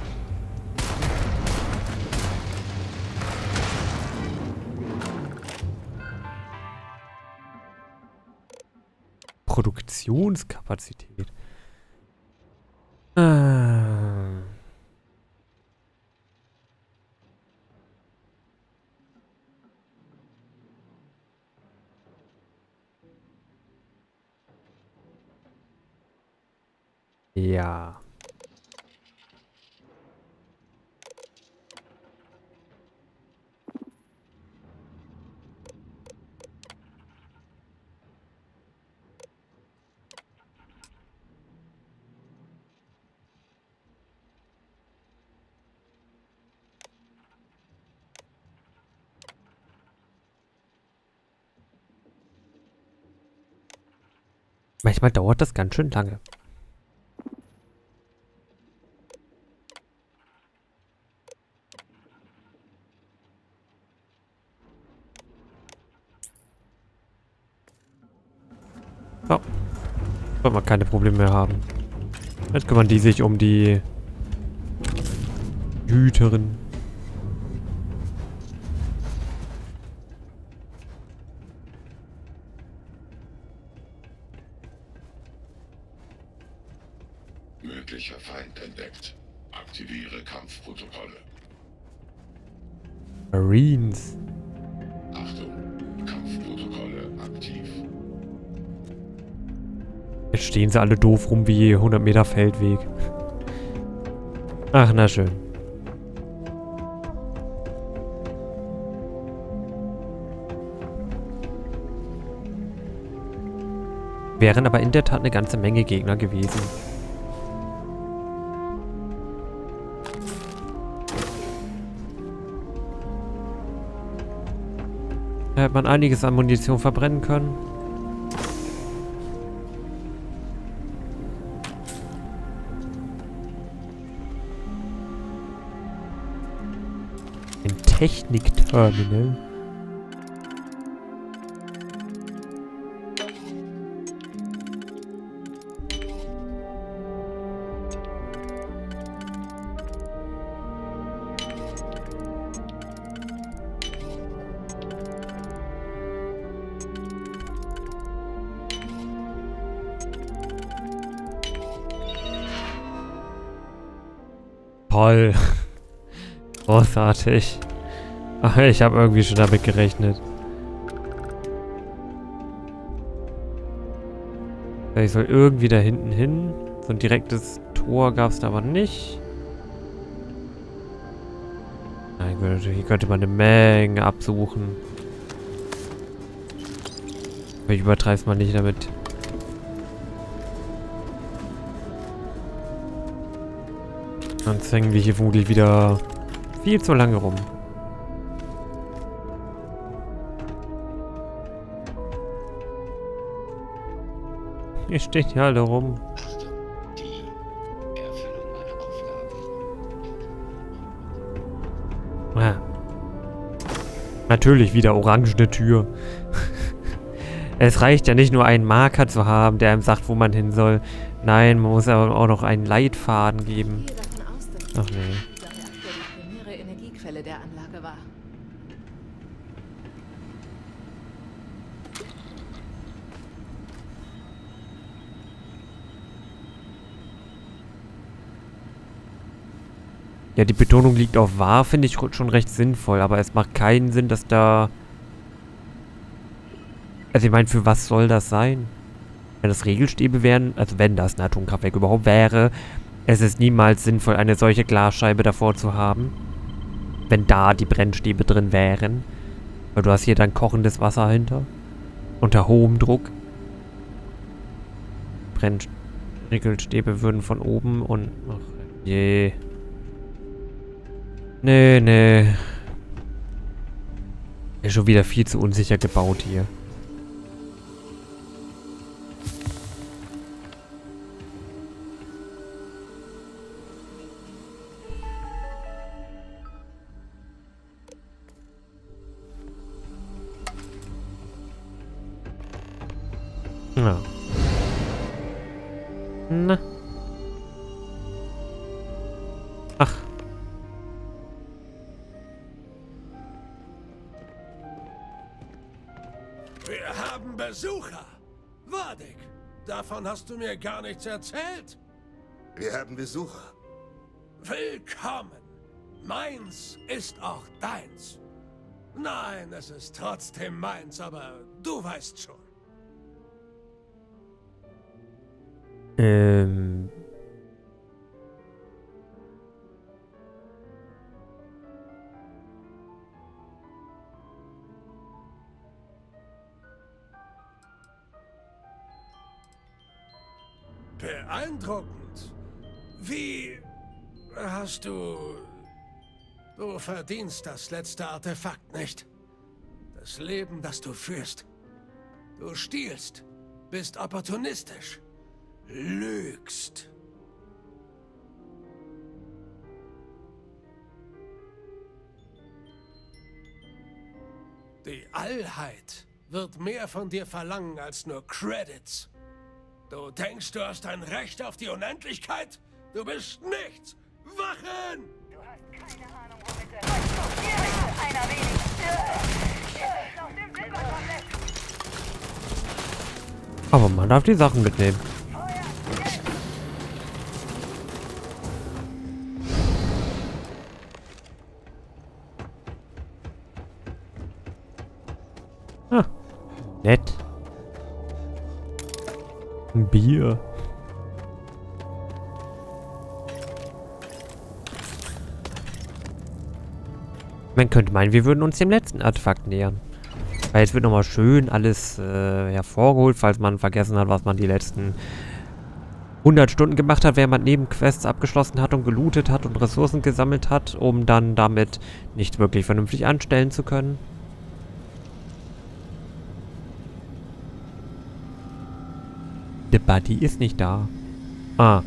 Produktionskapazität. Ah. Ja. Manchmal dauert das ganz schön lange. So. Soll man keine Probleme mehr haben. Jetzt kümmern die sich um die Hüterin. Möglicher Feind entdeckt. Aktiviere Kampfprotokolle. Marines. Achtung, Kampfprotokolle aktiv. Jetzt stehen sie alle doof rum wie 100 Meter Feldweg. Ach, na schön. Wären aber in der Tat eine ganze Menge Gegner gewesen. Da hätte man einiges an Munition verbrennen können. Ein Technikterminal. Toll. Großartig. Ach, ich habe irgendwie schon damit gerechnet. Ich soll irgendwie da hinten hin. So ein direktes Tor gab es da aber nicht. Mein Gott, hier könnte man eine Menge absuchen. Ich übertreibe es mal nicht damit. Sonst hängen wir hier vermutlich wieder viel zu lange rum. Hier stehen ja alle rum. Achtung, die Erfüllung meiner Aufgaben. Ah. Natürlich wieder orangene Tür. Es reicht ja nicht nur einen Marker zu haben, der einem sagt, wo man hin soll. Nein, man muss aber auch noch einen Leitfaden geben. Ich gehe davon aus, dass Ach nee. dieser Reaktor die primäre Energiequelle der Anlage war. Ja, die Betonung liegt auf wahr, finde ich schon recht sinnvoll, aber es macht keinen Sinn, dass da... Also ich meine, für was soll das sein? Wenn das Regelstäbe wären, also wenn das ein Atomkraftwerk überhaupt wäre, es ist niemals sinnvoll, eine solche Glasscheibe davor zu haben. Wenn da die Brennstäbe drin wären. Weil du hast hier dann kochendes Wasser hinter. Unter hohem Druck. Regelstäbe würden von oben und... Ach je. Nee, nee. Ist schon wieder viel zu unsicher gebaut hier. Ja. Na. Ach. Wir haben Besucher. Wardig, davon hast du mir gar nichts erzählt. Wir haben Besucher. Willkommen. Meins ist auch deins. Nein, es ist trotzdem meins, aber du weißt schon. Beeindruckend. Wie hast du... Du verdienst das letzte Artefakt nicht. Das Leben, das du führst. Du stiehlst, bist opportunistisch, lügst. Die Allheit wird mehr von dir verlangen als nur Credits. Du denkst, du hast ein Recht auf die Unendlichkeit? Du bist nichts! Wachen! Du hast keine Ahnung, womit du... Hier ist einer wenig. Auf dem Silbertablett. Aber man darf die Sachen mitnehmen. Ah, nett. Ein Bier. Man könnte meinen, wir würden uns dem letzten Artefakt nähern. Weil jetzt wird nochmal schön alles hervorgeholt, falls man vergessen hat, was man die letzten 100 Stunden gemacht hat, während man Nebenquests abgeschlossen hat und gelootet hat und Ressourcen gesammelt hat, um dann damit nicht wirklich vernünftig anstellen zu können. Der Buddy ist nicht da. Ah.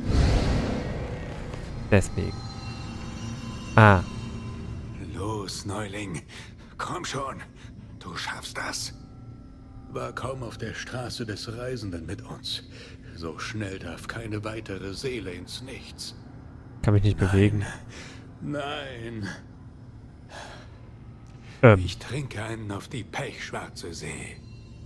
Deswegen. Ah. Los, Neuling. Komm schon. Du schaffst das. War kaum auf der Straße des Reisenden mit uns. So schnell darf keine weitere Seele ins Nichts. Kann mich nicht bewegen. Nein. Ich trinke einen auf die pechschwarze See.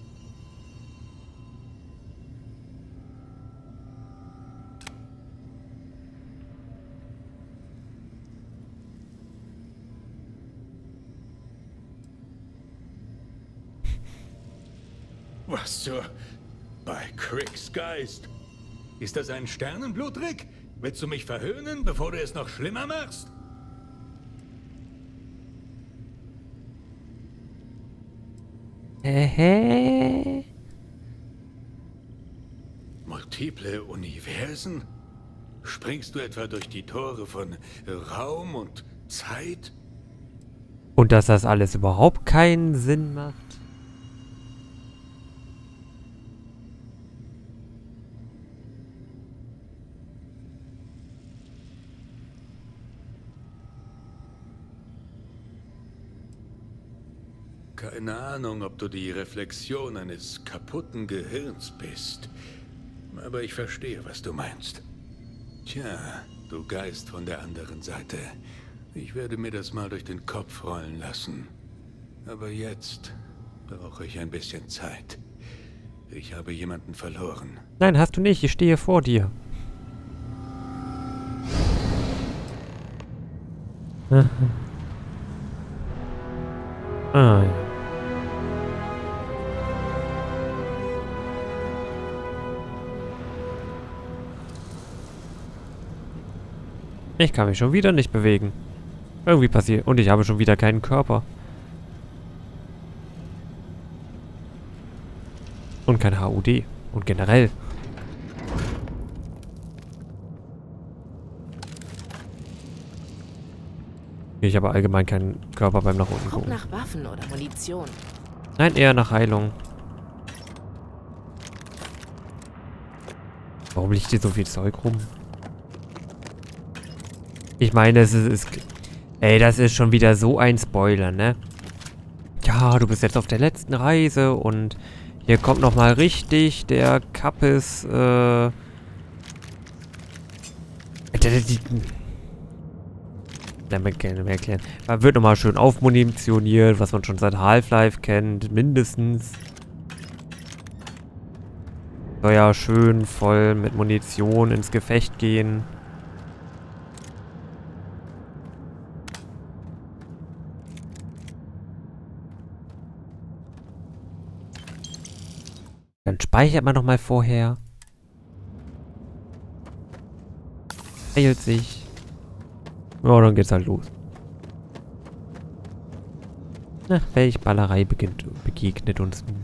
Was zur... Bei Cricks Geist? Ist das ein Sternenbluttrick? Willst du mich verhöhnen, bevor du es noch schlimmer machst? Multiple Universen? Springst du etwa durch die Tore von Raum und Zeit? Und dass das alles überhaupt keinen Sinn macht? Keine Ahnung, ob du die Reflexion eines kaputten Gehirns bist. Aber ich verstehe, was du meinst. Tja, du Geist von der anderen Seite. Ich werde mir das mal durch den Kopf rollen lassen. Aber jetzt brauche ich ein bisschen Zeit. Ich habe jemanden verloren. Nein, hast du nicht. Ich stehe vor dir. Ah, ja. Ich kann mich schon wieder nicht bewegen. Irgendwie passiert. Und ich habe schon wieder keinen Körper. Und kein HUD. Und generell. Ich habe allgemein keinen Körper beim nach unten Guck gucken. nach Waffen oder Munition. Nein, eher nach Heilung. Warum liegt hier so viel Zeug rum? Ich meine, es ist... Ey, das ist schon wieder so ein Spoiler, ne? Ja, du bist jetzt auf der letzten Reise und... Hier kommt nochmal richtig der Kappes, erklären. Man wird nochmal schön aufmunitioniert, was man schon seit Half-Life kennt, mindestens. Soll ja schön voll mit Munition ins Gefecht gehen. Dann speichert man nochmal vorher. Heilt sich. Ja, dann geht's halt los. Na, welch Ballerei begegnet uns nun?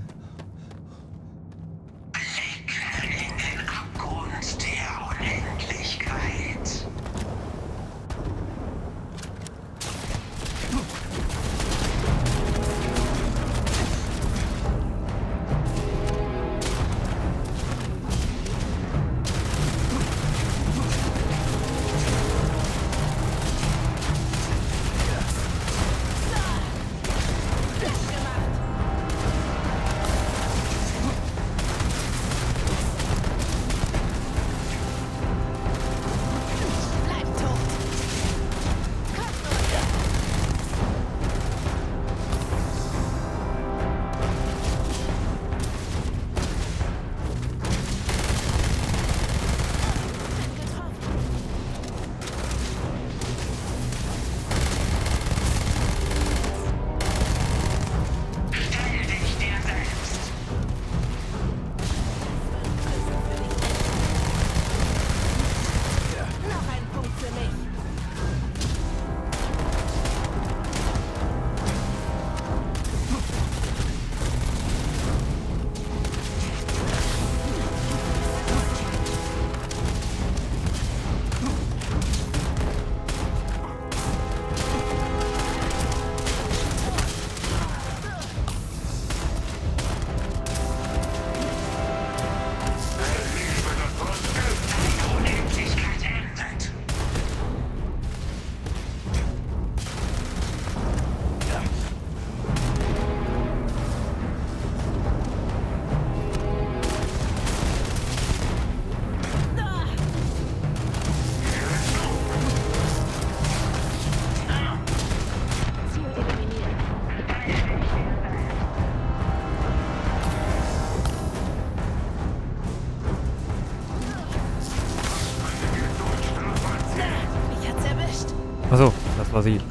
Achso, das war sie.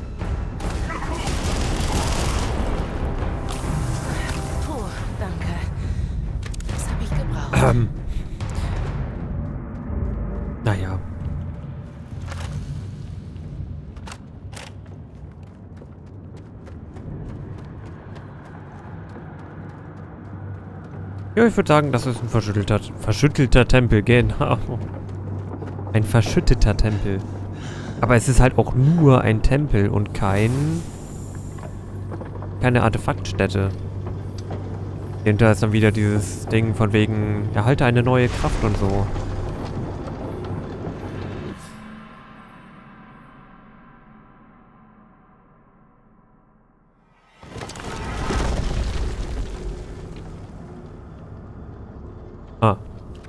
Puh, danke. Das habe ich gebraucht. Naja. Ja, ich würde sagen, das ist ein verschüttelter Tempel, genau. Ein verschütteter Tempel. Aber es ist halt auch nur ein Tempel und keine Artefaktstätte. Hinter ist dann wieder dieses Ding von wegen, erhalte eine neue Kraft und so. Ah.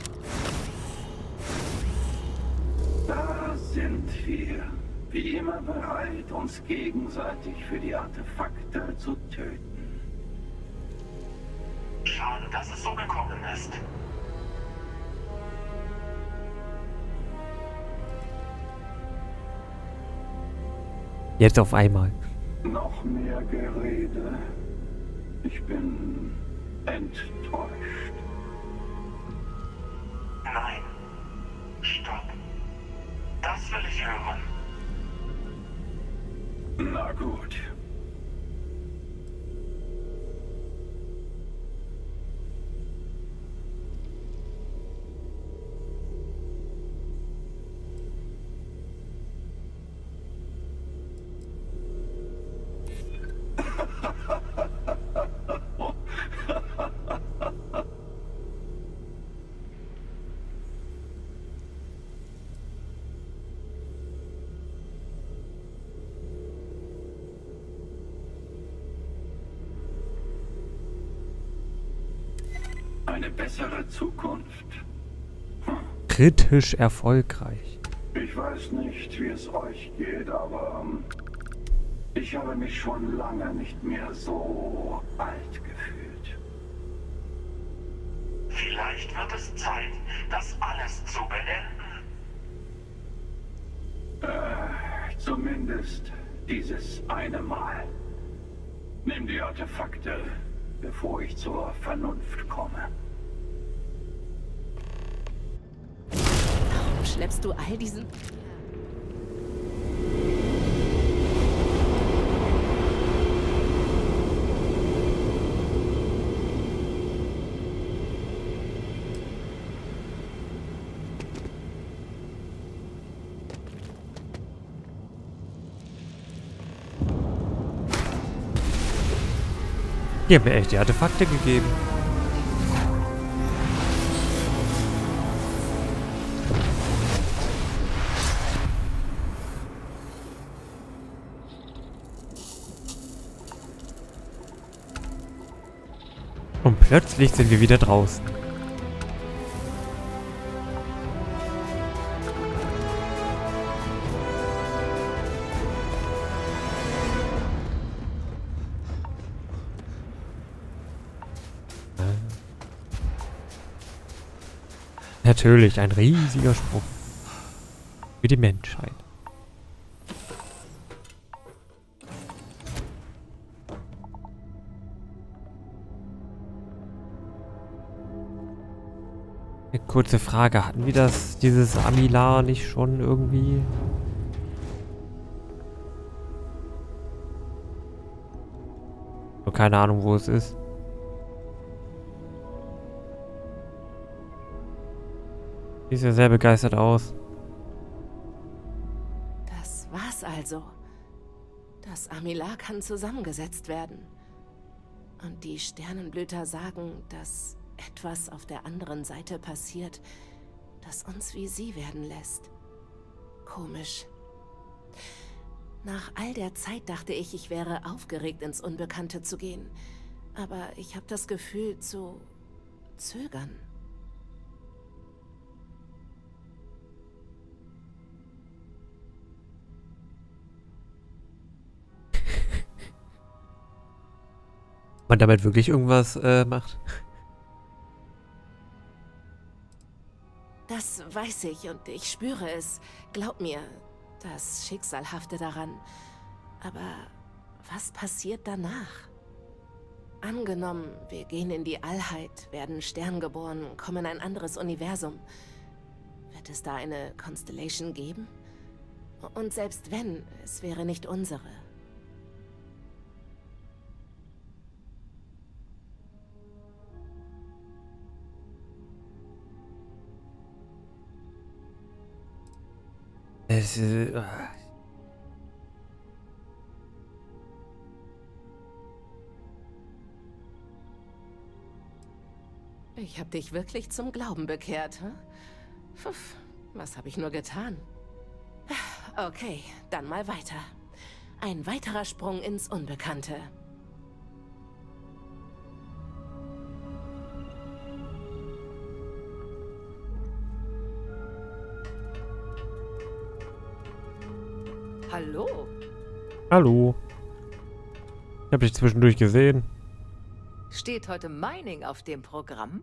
Da sind wir. Wie immer bereit, uns gegenseitig für die Artefakte zu töten. Schade, dass es so gekommen ist. Jetzt auf einmal. Noch mehr Gerede. Ich bin enttäuscht. Nein. Stopp. Das will ich hören. Na gut. eine bessere Zukunft. Kritisch erfolgreich. Ich weiß nicht, wie es euch geht, aber ich habe mich schon lange nicht mehr so alt gefühlt. Vielleicht wird es Zeit, das alles zu beenden. Zumindest dieses eine Mal. Nimm die Artefakte, bevor ich zur Vernunft komme. Warum schleppst du all diesen... Die haben mir echt die Artefakte gegeben. Und plötzlich sind wir wieder draußen. Natürlich, ein riesiger Sprung. Für die Menschheit. Eine kurze Frage, hatten wir dieses Amilar nicht schon irgendwie? So, keine Ahnung, wo es ist. Sieht ja sehr begeistert aus. Das war's also. Das Amilar kann zusammengesetzt werden. Und die Sternenblüter sagen, dass etwas auf der anderen Seite passiert, das uns wie sie werden lässt. Komisch. Nach all der Zeit dachte ich, ich wäre aufgeregt, ins Unbekannte zu gehen. Aber ich habe das Gefühl zu zögern. Man damit wirklich irgendwas macht? Das weiß ich und ich spüre es. Glaub mir, das Schicksalhafte daran. Aber was passiert danach? Angenommen, wir gehen in die Allheit, werden sterngeboren, kommen in ein anderes Universum. Wird es da eine Constellation geben? Und selbst wenn, es wäre nicht unsere. Ich habe dich wirklich zum Glauben bekehrt, hm? Pfuff, was habe ich nur getan? Okay, dann mal weiter. Ein weiterer Sprung ins Unbekannte. Hallo? Hallo. Ich habe dich zwischendurch gesehen. Steht heute Mining auf dem Programm?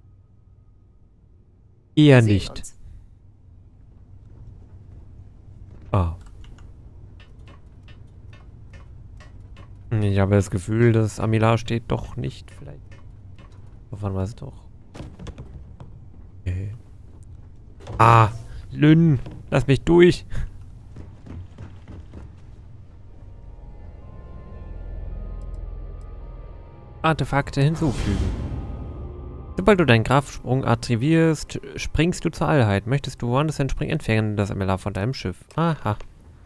Eher nicht. Ah. Ich habe das Gefühl, das Amilar steht doch nicht. Vielleicht. Wovon war es doch? Okay. Ah, Lynn, lass mich durch. Artefakte hinzufügen. Sobald du deinen Kraftsprung aktivierst, springst du zur Allheit. Möchtest du woanders hinspringen, entfernen das Amilar von deinem Schiff. Aha.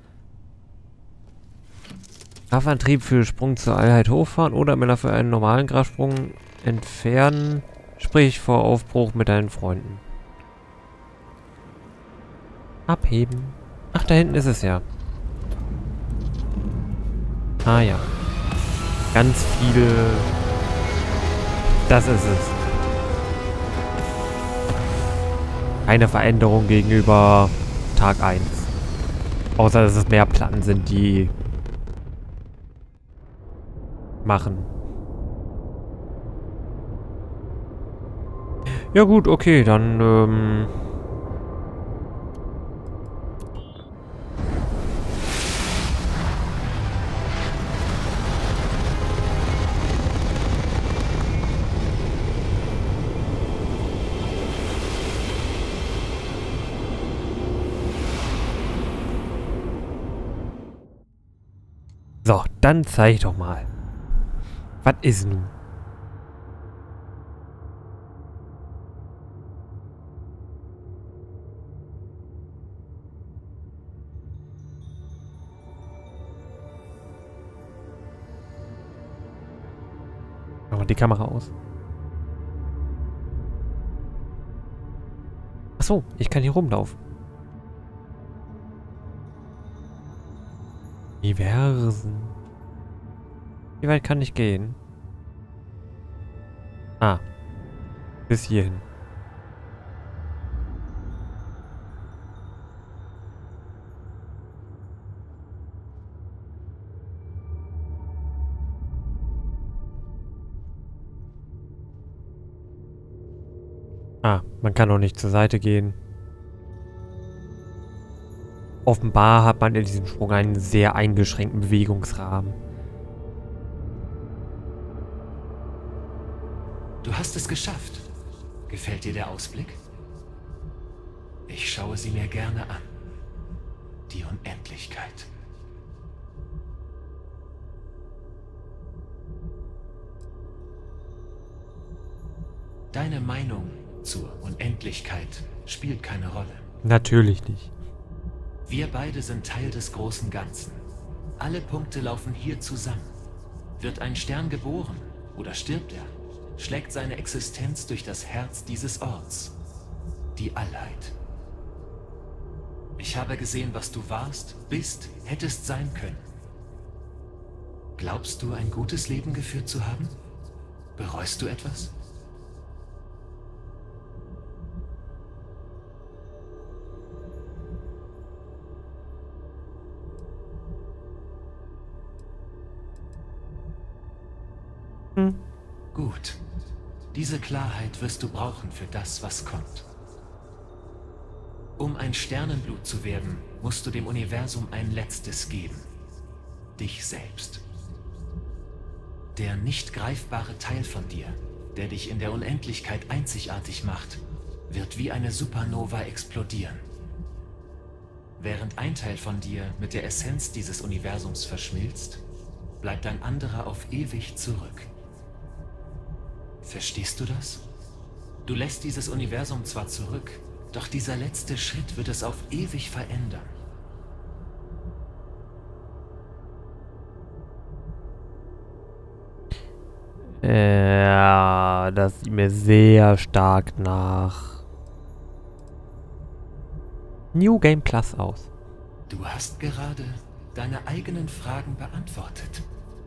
Kraftantrieb für Sprung zur Allheit hochfahren oder Amilar für einen normalen Kraftsprung entfernen. Sprich vor Aufbruch mit deinen Freunden. Abheben. Ach, da hinten ist es ja. Ah ja. Ganz viele... Das ist es. keine Veränderung gegenüber Tag 1. Außer, dass es mehr Platten sind, die machen. Ja gut, okay, dann, so, dann zeig doch mal. Was ist nun? Machen wir die Kamera aus. Achso, ich kann hier rumlaufen. Universen. Wie weit kann ich gehen? Ah. Bis hierhin. Ah, man kann auch nicht zur Seite gehen. Offenbar hat man in diesem Sprung einen sehr eingeschränkten Bewegungsrahmen. Du hast es geschafft. Gefällt dir der Ausblick? Ich schaue sie mir gerne an. Die Unendlichkeit. Deine Meinung zur Unendlichkeit spielt keine Rolle. Natürlich nicht. Wir beide sind Teil des großen Ganzen. Alle Punkte laufen hier zusammen. Wird ein Stern geboren oder stirbt er, schlägt seine Existenz durch das Herz dieses Orts. Die Allheit. Ich habe gesehen, was du warst, bist, hättest sein können. Glaubst du, ein gutes Leben geführt zu haben? Bereust du etwas? Gut. Diese Klarheit wirst du brauchen für das, was kommt. Um ein Sternenblut zu werden, musst du dem Universum ein letztes geben. Dich selbst. Der nicht greifbare Teil von dir, der dich in der Unendlichkeit einzigartig macht, wird wie eine Supernova explodieren. Während ein Teil von dir mit der Essenz dieses Universums verschmilzt, bleibt ein anderer auf ewig zurück. Verstehst du das? Du lässt dieses Universum zwar zurück, doch dieser letzte Schritt wird es auf ewig verändern. Ja, das sieht mir sehr stark nach New Game Plus aus. Du hast gerade deine eigenen Fragen beantwortet.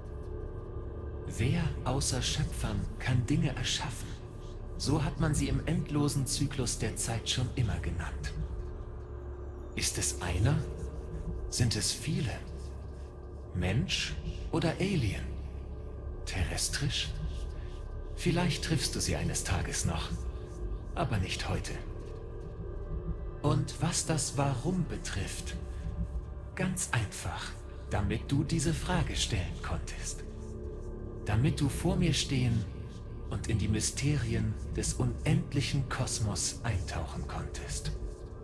Wer außer Schöpfern kann Dinge erschaffen? So hat man sie im endlosen Zyklus der Zeit schon immer genannt. Ist es einer? Sind es viele? Mensch oder Alien? Terrestrisch? Vielleicht triffst du sie eines Tages noch, aber nicht heute. Und was das Warum betrifft, ganz einfach, damit du diese Frage stellen konntest. Damit du vor mir stehen und in die Mysterien des unendlichen Kosmos eintauchen konntest.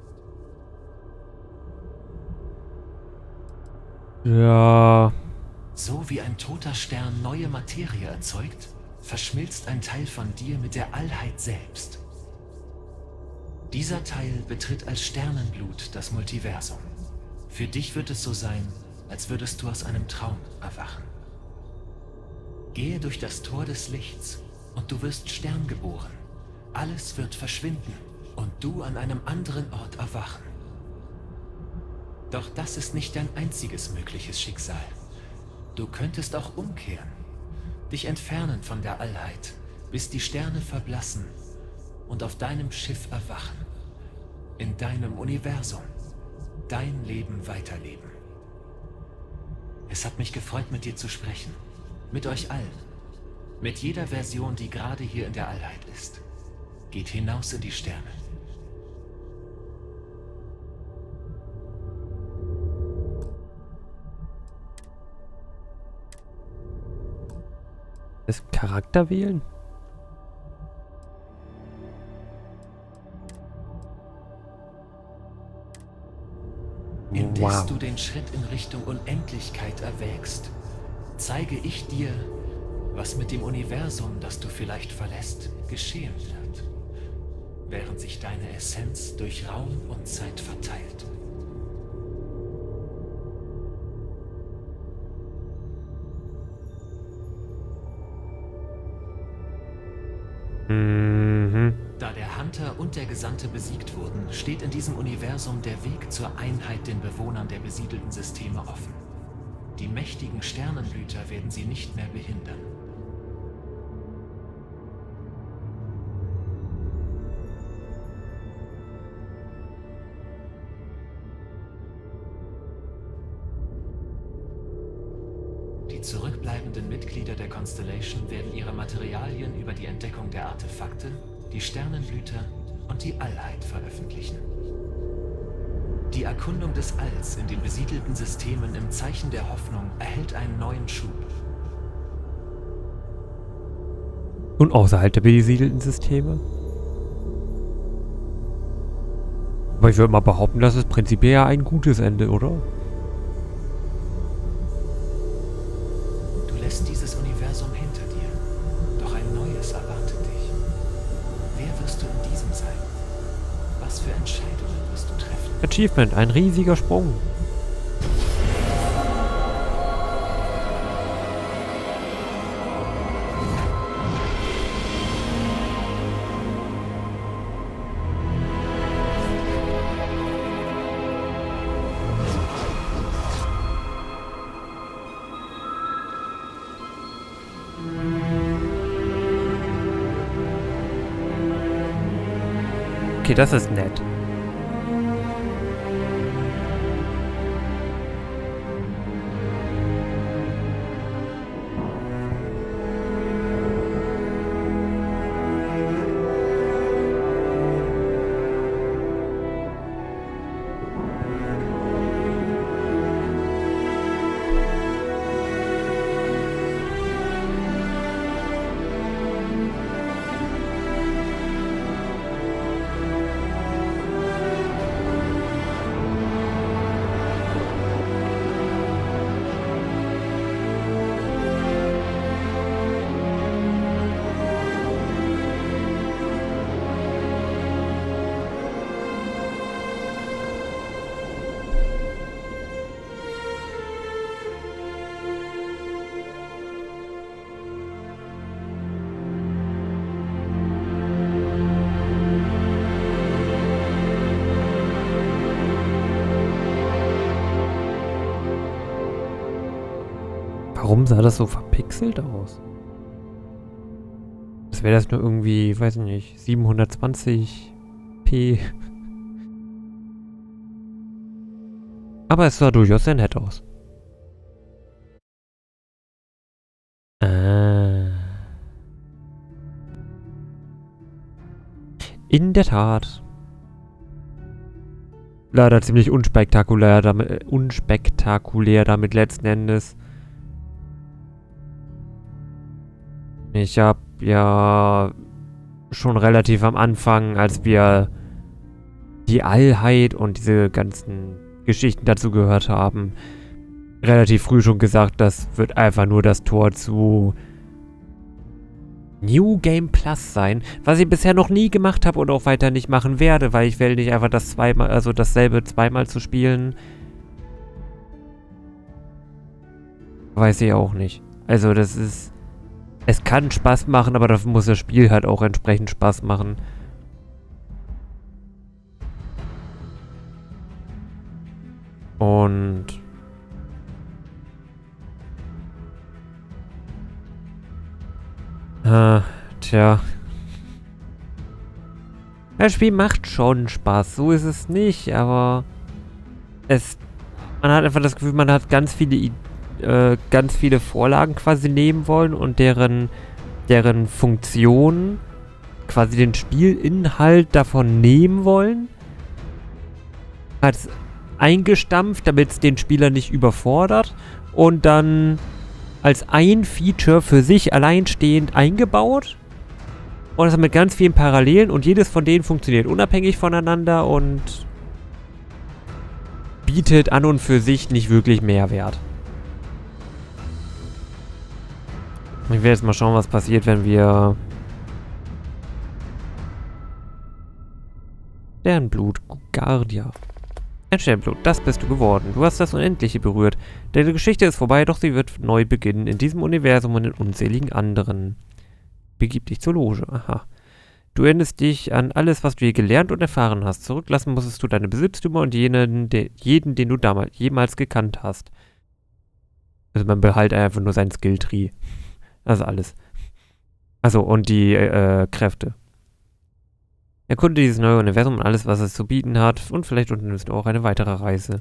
Ja. So wie ein toter Stern neue Materie erzeugt, verschmilzt ein Teil von dir mit der Allheit selbst. Dieser Teil betritt als Sternenblut das Multiversum. Für dich wird es so sein, als würdest du aus einem Traum erwachen. Gehe durch das Tor des Lichts und du wirst sterngeboren. Alles wird verschwinden und du an einem anderen Ort erwachen. Doch das ist nicht dein einziges mögliches Schicksal. Du könntest auch umkehren, dich entfernen von der Allheit, bis die Sterne verblassen und auf deinem Schiff erwachen. In deinem Universum. Dein Leben weiterleben. Es hat mich gefreut, mit dir zu sprechen. Mit euch allen. Mit jeder Version, die gerade hier in der Allheit ist. Geht hinaus in die Sterne. Das Charakter wählen? Indes du den Schritt in Richtung Unendlichkeit erwägst, zeige ich dir, was mit dem Universum, das du vielleicht verlässt, geschehen wird, während sich deine Essenz durch Raum und Zeit verteilt. Da der Hunter und der Gesandte besiegt wurden, steht in diesem Universum der Weg zur Einheit den Bewohnern der besiedelten Systeme offen. Die mächtigen Sternenblüter werden sie nicht mehr behindern. Die zurückbleibenden Mitglieder der Constellation werden ihre Materialien über die Entdeckung der Artefakte, die Sternenblüter und die Allheit veröffentlichen. Die Erkundung des Alls in den besiedelten Systemen im Zeichen der Hoffnung erhält einen neuen Schub. Und außerhalb der besiedelten Systeme? Aber ich würde mal behaupten, das ist prinzipiell ja ein gutes Ende, oder? Du lässt dieses Universum hinter dir, doch ein neues erwartet dich. Wer wirst du in diesem sein? Was für Entscheidungen wirst du treffen? Achievement, ein riesiger Sprung. Okay, das ist nett. Warum sah das so verpixelt aus? Das wäre das nur irgendwie, weiß ich nicht, 720p. Aber es sah durchaus sehr nett aus. In der Tat. Leider ziemlich unspektakulär damit letzten Endes. Ich habe ja schon relativ am Anfang, als wir die Allheit und diese ganzen Geschichten dazu gehört haben, relativ früh schon gesagt, das wird einfach nur das Tor zu New Game Plus sein, was ich bisher noch nie gemacht habe und auch weiter nicht machen werde, weil ich will nicht einfach dasselbe zweimal zu spielen. Weiß ich auch nicht. Also das ist... Es kann Spaß machen, aber dafür muss das Spiel halt auch entsprechend Spaß machen. Und... tja. Das Spiel macht schon Spaß, so ist es nicht, aber man hat einfach das Gefühl, man hat ganz viele Vorlagen quasi nehmen wollen und deren Funktionen quasi den Spielinhalt davon nehmen wollen. Hat es eingestampft, damit es den Spieler nicht überfordert und dann als ein Feature für sich alleinstehend eingebaut. Und das mit ganz vielen Parallelen und jedes von denen funktioniert unabhängig voneinander und bietet an und für sich nicht wirklich Mehrwert. Ich werde jetzt mal schauen, was passiert, wenn wir Sternblut, Guardia. Ein Sternblut, das bist du geworden. Du hast das Unendliche berührt. Deine Geschichte ist vorbei, doch sie wird neu beginnen in diesem Universum und in unzähligen anderen. Begib dich zur Loge. Aha. Du erinnerst dich an alles, was du hier gelernt und erfahren hast. Zurücklassen musstest du deine Besitztümer und jeden, den du jemals gekannt hast. Also man behält einfach nur seinen Skilltree. Also alles. Also und die Kräfte. Erkunde dieses neue Universum und alles, was es zu bieten hat. Und vielleicht unternimmst du auch eine weitere Reise.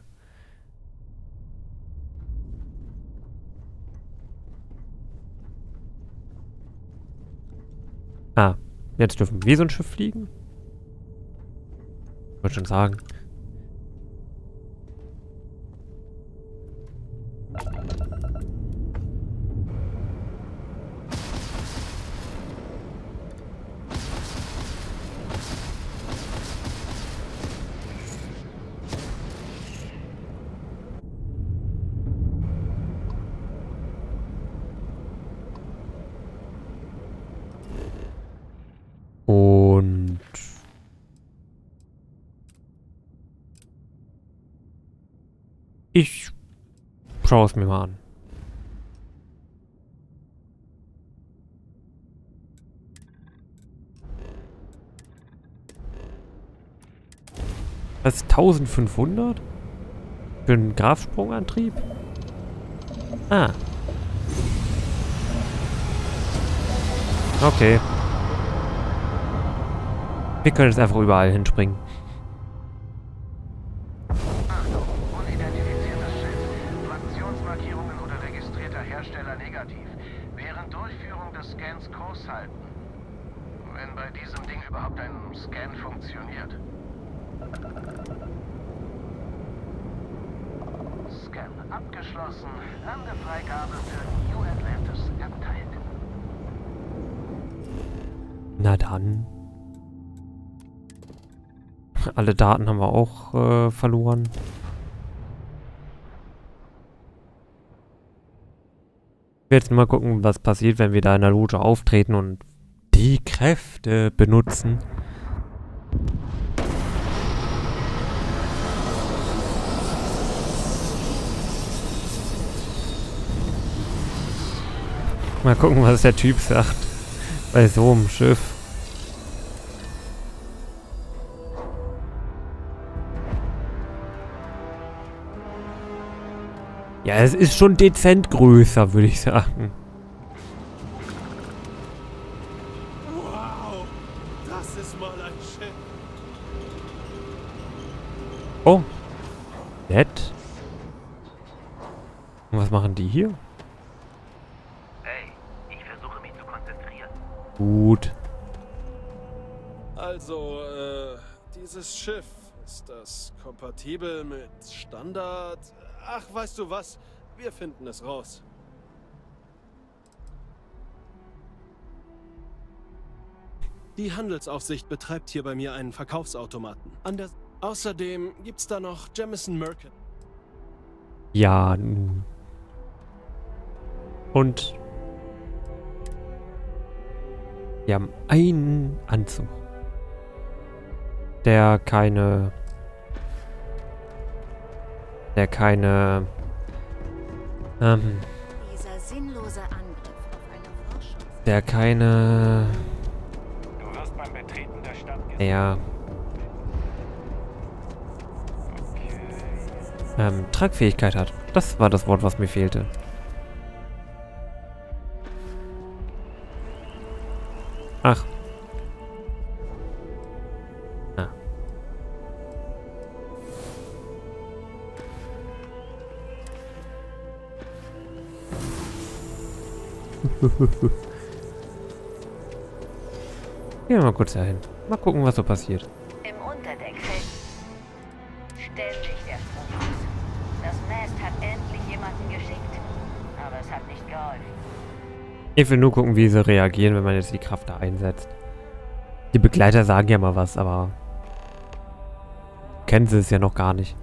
Ah, jetzt dürfen wir so ein Schiff fliegen? Ich wollte schon sagen. Und ich schaue es mir mal an. Das ist 1500? Für einen Grafsprungantrieb? Ah. Okay. Wir können jetzt einfach überall hinspringen. Achtung, unidentifiziertes Schild. Fraktionsmarkierungen oder registrierter Hersteller negativ. Während Durchführung des Scans Kurs halten. Wenn bei diesem Ding überhaupt ein Scan funktioniert. Scan abgeschlossen. Landefreigabe für New Atlantis erteilt. Na dann. Alle Daten haben wir auch verloren. Ich werde jetzt mal gucken, was passiert, wenn wir da in der Loge auftreten und die Kräfte benutzen. Mal gucken, was der Typ sagt. Bei so einem Schiff. Ja, es ist schon dezent größer, würde ich sagen. Wow, das ist mal ein Schiff. Oh. Nett. Und was machen die hier? Hey, ich versuche mich zu konzentrieren. Gut. Also, dieses Schiff, ist das kompatibel mit Standard? Ach, weißt du was? Wir finden es raus. Die Handelsaufsicht betreibt hier bei mir einen Verkaufsautomaten. Außerdem gibt's da noch Jamison Merkin. Ja. Und wir haben einen Anzug, der keine Dieser sinnlose Angriff auf eine Forschung. Der keine. Du wirst beim Betreten der Stadt Ja. Tragfähigkeit hat. Das war das Wort, was mir fehlte. Gehen wir mal kurz dahin. Mal gucken, was so passiert. Im Unterdeck fällt ständig der Strom aus. Das Mast hat endlich jemanden geschickt, aber es hat nicht geholfen. Ich will nur gucken, wie sie reagieren, wenn man jetzt die Kraft da einsetzt. Die Begleiter sagen ja mal was, aber kennen sie es ja noch gar nicht.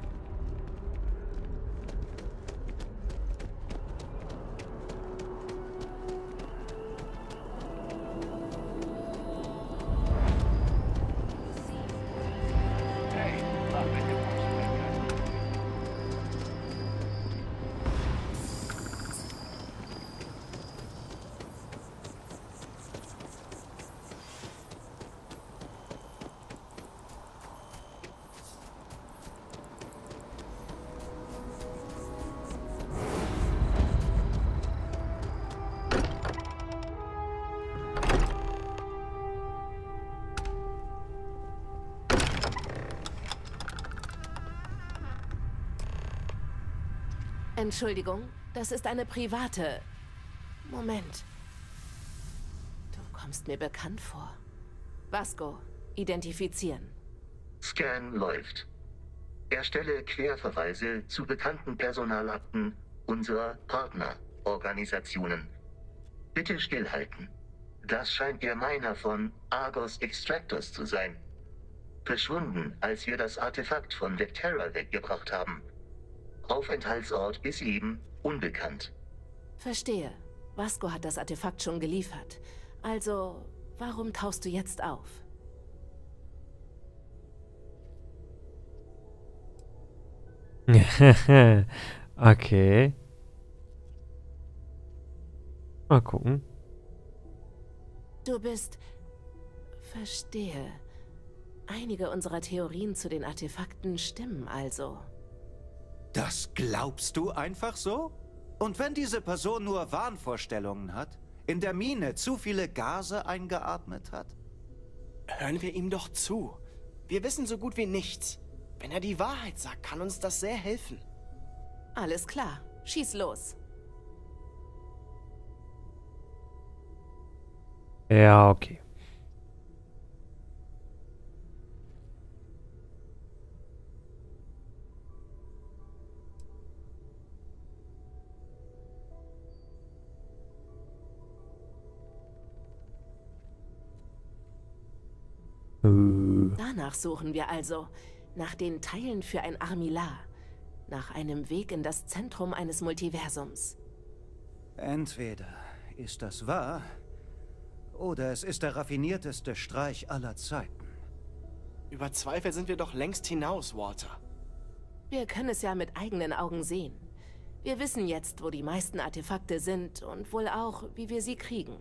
Entschuldigung, das ist eine private... Moment. Du kommst mir bekannt vor. Vasco, identifizieren. Scan läuft. Erstelle Querverweise zu bekannten Personalakten unserer Partnerorganisationen. Bitte stillhalten. Das scheint der Miner von Argos Extractors zu sein. Verschwunden, als wir das Artefakt von Vectera weggebracht haben. Aufenthaltsort bis eben unbekannt. Verstehe. Vasco hat das Artefakt schon geliefert. Also, warum tauchst du jetzt auf? Okay. Mal gucken. Du bist... Verstehe. Einige unserer Theorien zu den Artefakten stimmen also. Das glaubst du einfach so? Und wenn diese Person nur Wahnvorstellungen hat, in der Mine zu viele Gase eingeatmet hat? Hören wir ihm doch zu. Wir wissen so gut wie nichts. Wenn er die Wahrheit sagt, kann uns das sehr helfen. Alles klar. Schieß los. Ja, okay. Danach suchen wir also. Nach den Teilen für ein Armilar. Nach einem Weg in das Zentrum eines Multiversums. Entweder ist das wahr, oder es ist der raffinierteste Streich aller Zeiten. Über Zweifel sind wir doch längst hinaus, Walter. Wir können es ja mit eigenen Augen sehen. Wir wissen jetzt, wo die meisten Artefakte sind und wohl auch, wie wir sie kriegen.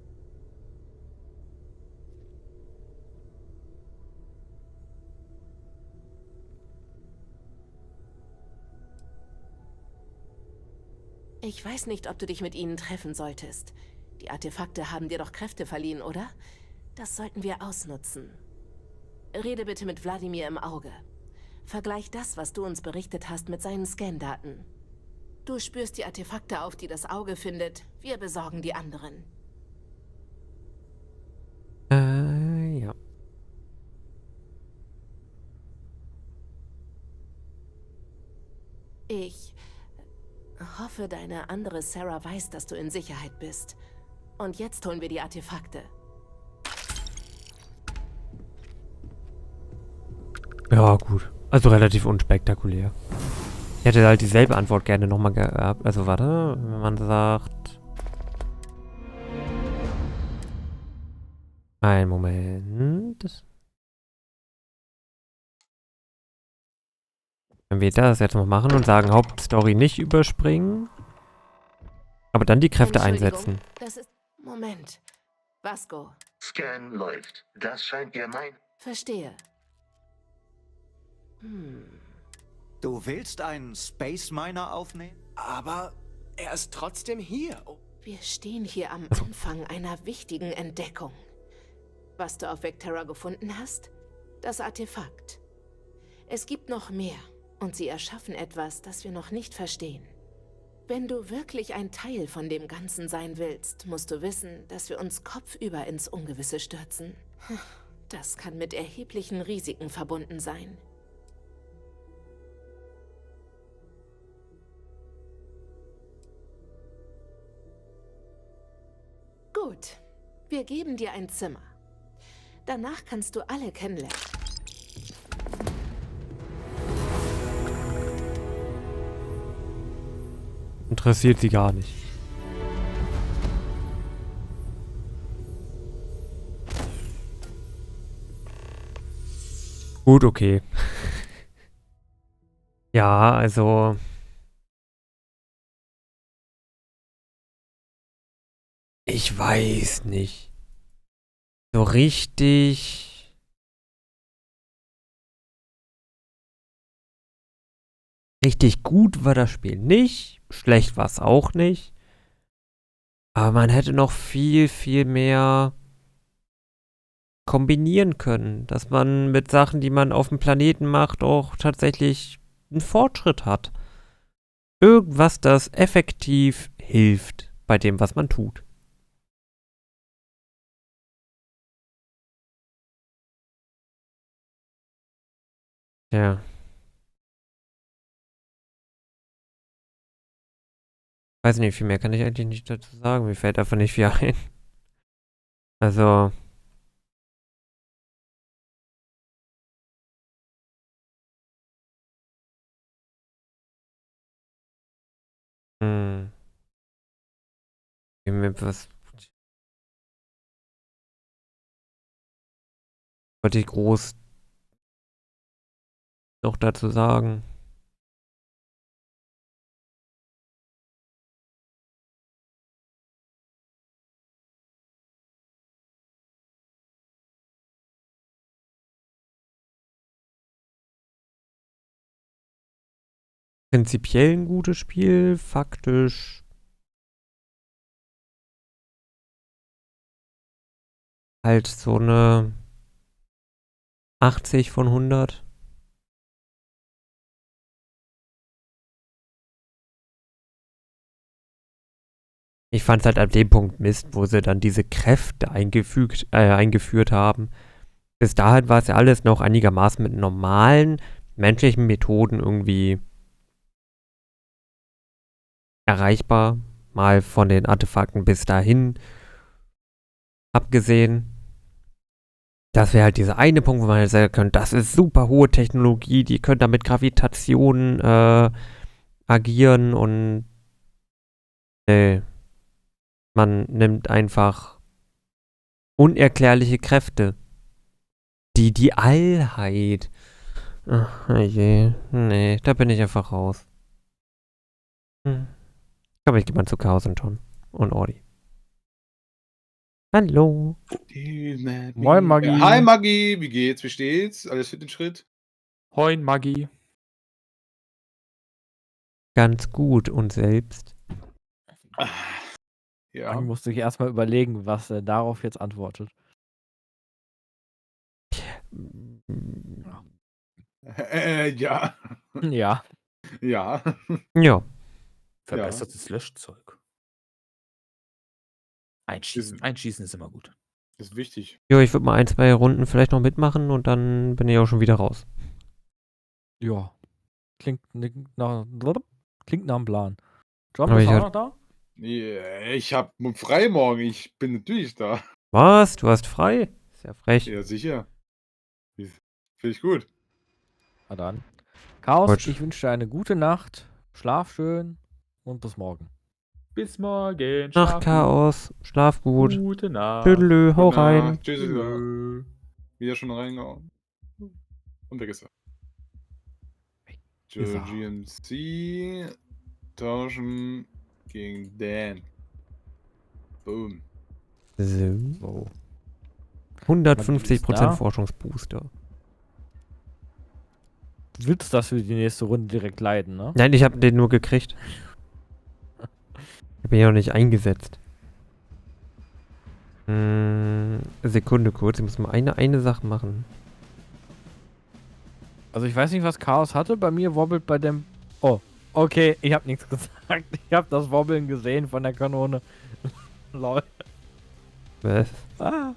Ich weiß nicht, ob du dich mit ihnen treffen solltest. Die Artefakte haben dir doch Kräfte verliehen, oder? Das sollten wir ausnutzen. Rede bitte mit Wladimir im Auge. Vergleich das, was du uns berichtet hast, mit seinen Scan-Daten. Du spürst die Artefakte auf, die das Auge findet. Wir besorgen die anderen. Ja. Ich hoffe, deine andere Sarah weiß, dass du in Sicherheit bist. Und jetzt holen wir die Artefakte. Ja, gut. Also relativ unspektakulär. Ich hätte halt dieselbe Antwort gerne nochmal gehabt. Also warte, wenn man sagt... Einen Moment. Wenn wir das jetzt noch machen und sagen, Hauptstory nicht überspringen, aber dann die Kräfte einsetzen. Das ist... Moment. Vasco. Scan läuft. Das scheint der Verstehe. Du willst einen Space Miner aufnehmen? Aber er ist trotzdem hier. Oh. Wir stehen hier am Anfang einer wichtigen Entdeckung. Was du auf Vectera gefunden hast? Das Artefakt. Es gibt noch mehr. Und sie erschaffen etwas, das wir noch nicht verstehen. Wenn du wirklich ein Teil von dem Ganzen sein willst, musst du wissen, dass wir uns kopfüber ins Ungewisse stürzen. Das kann mit erheblichen Risiken verbunden sein. Gut, wir geben dir ein Zimmer. Danach kannst du alle kennenlernen. Interessiert sie gar nicht. Gut, okay. Ja, also... Ich weiß nicht. So richtig... Richtig gut war das Spiel nicht. Schlecht war es auch nicht. Aber man hätte noch viel, viel mehr kombinieren können. Dass man mit Sachen, die man auf dem Planeten macht, auch tatsächlich einen Fortschritt hat. Irgendwas, das effektiv hilft bei dem, was man tut. Ja. Weiß nicht, viel mehr kann ich eigentlich nicht dazu sagen. Mir fällt einfach nicht viel ein. Also. Was wollte ich groß noch dazu sagen? Prinzipiell ein gutes Spiel, faktisch halt so eine 80 von 100. Ich fand es halt an dem Punkt Mist, wo sie dann diese Kräfte eingeführt haben. Bis dahin war es ja alles noch einigermaßen mit normalen menschlichen Methoden irgendwie erreichbar. Mal von den Artefakten bis dahin abgesehen. Das wäre halt dieser eine Punkt, wo man halt sagen könnte, das ist super hohe Technologie, die können da mit Gravitation agieren und man nimmt einfach unerklärliche Kräfte. Die Allheit. Ach je. Nee, da bin ich einfach raus. Aber ich gehe mal zu Chaos und John und Ordi. Hallo. Moin Maggi. Hi Maggi, wie geht's? Wie steht's? Alles fit in Schritt? Moin Maggi. Ganz gut und selbst? Ja. Dann musste ich erstmal überlegen, was er darauf jetzt antwortet. Ja. Ja. Ja. Ja. Verbessertes Löschzeug. Einschießen ist immer gut. Ist wichtig. Jo, ich würde mal 1, 2 Runden vielleicht noch mitmachen und dann bin ich auch schon wieder raus. Ja. Klingt nach einem Plan. John, Aber bist ich du auch hab- noch da? Ja, ich hab frei morgen. Ich bin natürlich da. Was? Du hast frei? Ist ja frech. Ja, sicher. Finde ich gut. Na dann. Chaos, Gut. ich wünsche dir eine gute Nacht. Schlaf schön und bis morgen. Bis morgen. Nacht, Schlaf Chaos. Schlaf gut. Gute Nacht. Tüdelü, hau Gute rein. Nacht. Tschüss. Wieder schon reingehauen. Und weg ist er. ist er. GMC tauschen gegen Dan. Boom. So. 150% da? Forschungsbooster. Du willst, dass wir die nächste Runde direkt leiten, ne? Nein, ich habe den nur gekriegt. Ich habe ihn ja noch nicht eingesetzt. Sekunde kurz, ich muss mal eine Sache machen. Also ich weiß nicht, was Chaos hatte. Bei mir wobbelt bei dem... Oh, Okay, ich habe nichts gesagt. Ich habe das Wobbeln gesehen von der Kanone. Lol. Was? Ah.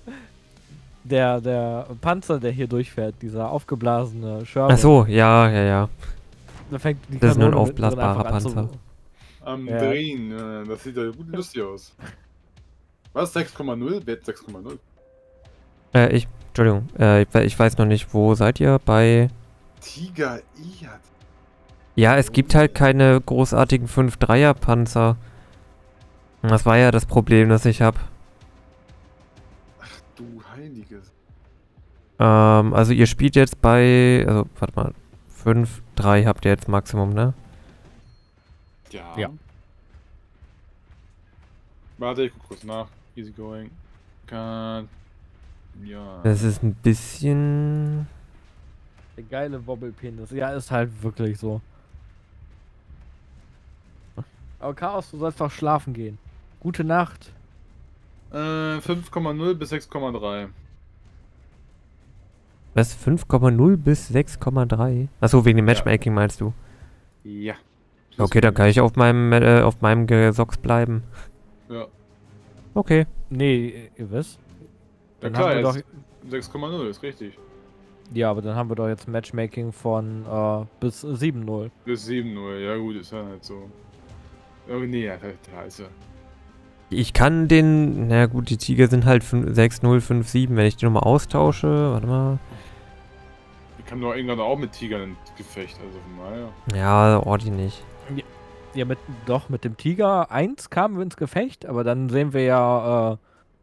Der Panzer, der hier durchfährt, dieser aufgeblasene Sherman. Ach so, ja. Da fängt die Das ist nur ein Kanone mittendrin aufblasbarer einfach an Panzer. Am Drehen, das sieht ja gut lustig aus. Was? 6,0? Wett 6,0? Entschuldigung, ich weiß noch nicht, wo seid ihr bei... Tiger I hat... Ja, es gibt halt keine großartigen 5-3er Panzer. Das war ja das Problem, das ich habe. Ach du Heiliges. Also ihr spielt jetzt bei... Also, warte mal. 5-3 habt ihr jetzt Maximum, ne? Ja. Warte, ich guck kurz nach. Easy going. Ja. Das ist ein bisschen... Der geile Wobbelpenis. Ja, ist halt wirklich so. Aber Chaos, du sollst doch schlafen gehen. Gute Nacht. 5,0 bis 6,3. Was? 5,0 bis 6,3? Achso, wegen dem Matchmaking meinst du? Ja. Okay, dann kann ich auf meinem Gesocks bleiben. Ja. Okay. Nee, ihr wisst. Ja klar, 6,0 ist richtig. Ja, aber dann haben wir doch jetzt Matchmaking von bis 7-0. Bis 7-0, ja gut, ist ja halt so. Oh nee, da ist er. Ich kann den... Na gut, die Tiger sind halt 6-0, 5-7. Wenn ich die nochmal austausche... Warte mal... Ich kann doch irgendwann auch mit Tigern ins Gefecht, also von daher. Ja, Ordi nicht. Ja, mit dem Tiger 1 kamen wir ins Gefecht, aber dann sehen wir ja...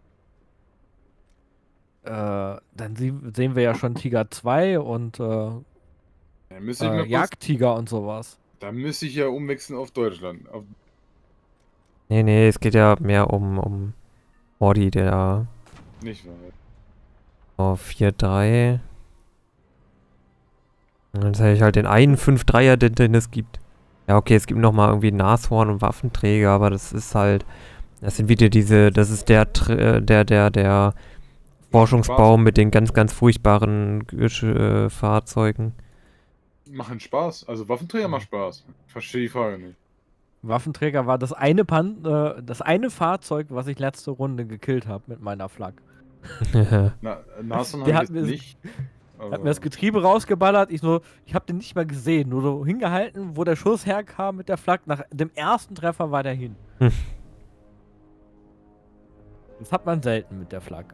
sehen wir ja schon Tiger 2 und Jagdtiger und sowas. Da müsste ich ja umwechseln auf Deutschland. Nee, es geht ja mehr um Ordi, der... Nicht wahr. Oh, 4-3. Und dann zeige ich halt den einen 5-3er, den es gibt. Ja, okay, es gibt nochmal irgendwie Nashorn und Waffenträger, aber das ist halt... Das sind wieder diese... Das ist der Forschungsbaum mit den ganz furchtbaren Fahrzeugen. Machen Spaß. Also Waffenträger macht Spaß. Ich verstehe die Frage nicht. Waffenträger war das eine Fahrzeug, was ich letzte Runde gekillt habe mit meiner Flak. Nashorn der hat nicht. Hat mir das Getriebe rausgeballert. Ich habe den nicht mal gesehen. Nur so hingehalten, wo der Schuss herkam mit der Flak. Nach dem ersten Treffer war der hin. Das hat man selten mit der Flak.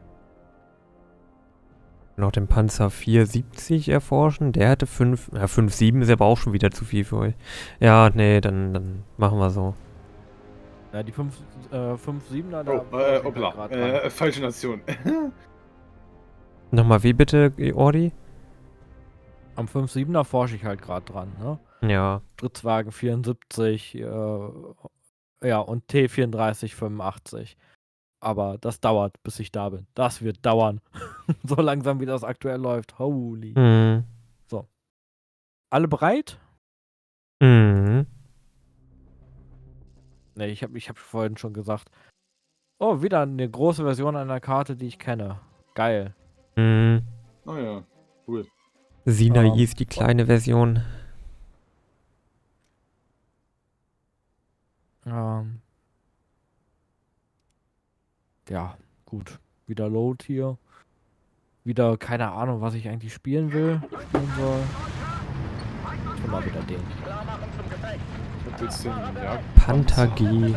Noch den Panzer 470 erforschen. Der hätte 5... Ja, 5,7 ist aber auch schon wieder zu viel für euch. Ja, nee, dann machen wir so. Ja, die 5,7er... hoppla. Falsche Nation. Nochmal wie bitte, Ordi? Am 5,7er forsche ich halt gerade dran, ne? Ja. Stritzwagen 74, ja, und T34 85. Aber das dauert, bis ich da bin. Das wird dauern. So langsam, wie das aktuell läuft. Holy. Mhm. So. Alle bereit? Mhm. Ne, ich hab vorhin schon gesagt. Oh, wieder eine große Version einer Karte, die ich kenne. Geil. Mhm. Oh ja, cool. Sinai ist die kleine Version. Ja, gut. Wieder Load hier. Wieder keine Ahnung, was ich eigentlich spielen will. Ich will mal wieder den. Was willst du denn? Ja, Panther G.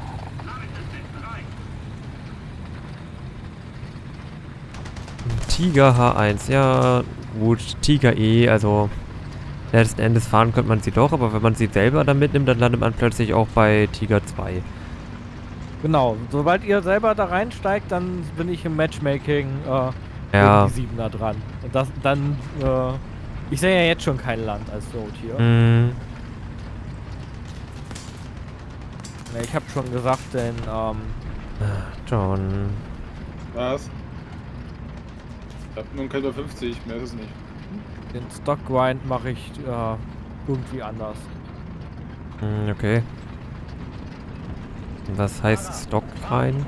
Tiger H1. Ja, gut. Tiger E. Also, letzten Endes fahren könnte man sie doch, aber wenn man sie selber dann mitnimmt, dann landet man plötzlich auch bei Tiger 2. Genau, sobald ihr selber da reinsteigt, dann bin ich im Matchmaking ja. die 7er dran. Und dann, ich sehe ja jetzt schon kein Land als Road hier. Mhm. Ja, ich habe schon gesagt, denn, John. Was? Ich hab nur einen Kaliber 50, mehr ist es nicht. Den Stockgrind mache ich irgendwie anders. Okay. Was heißt Stockgrind?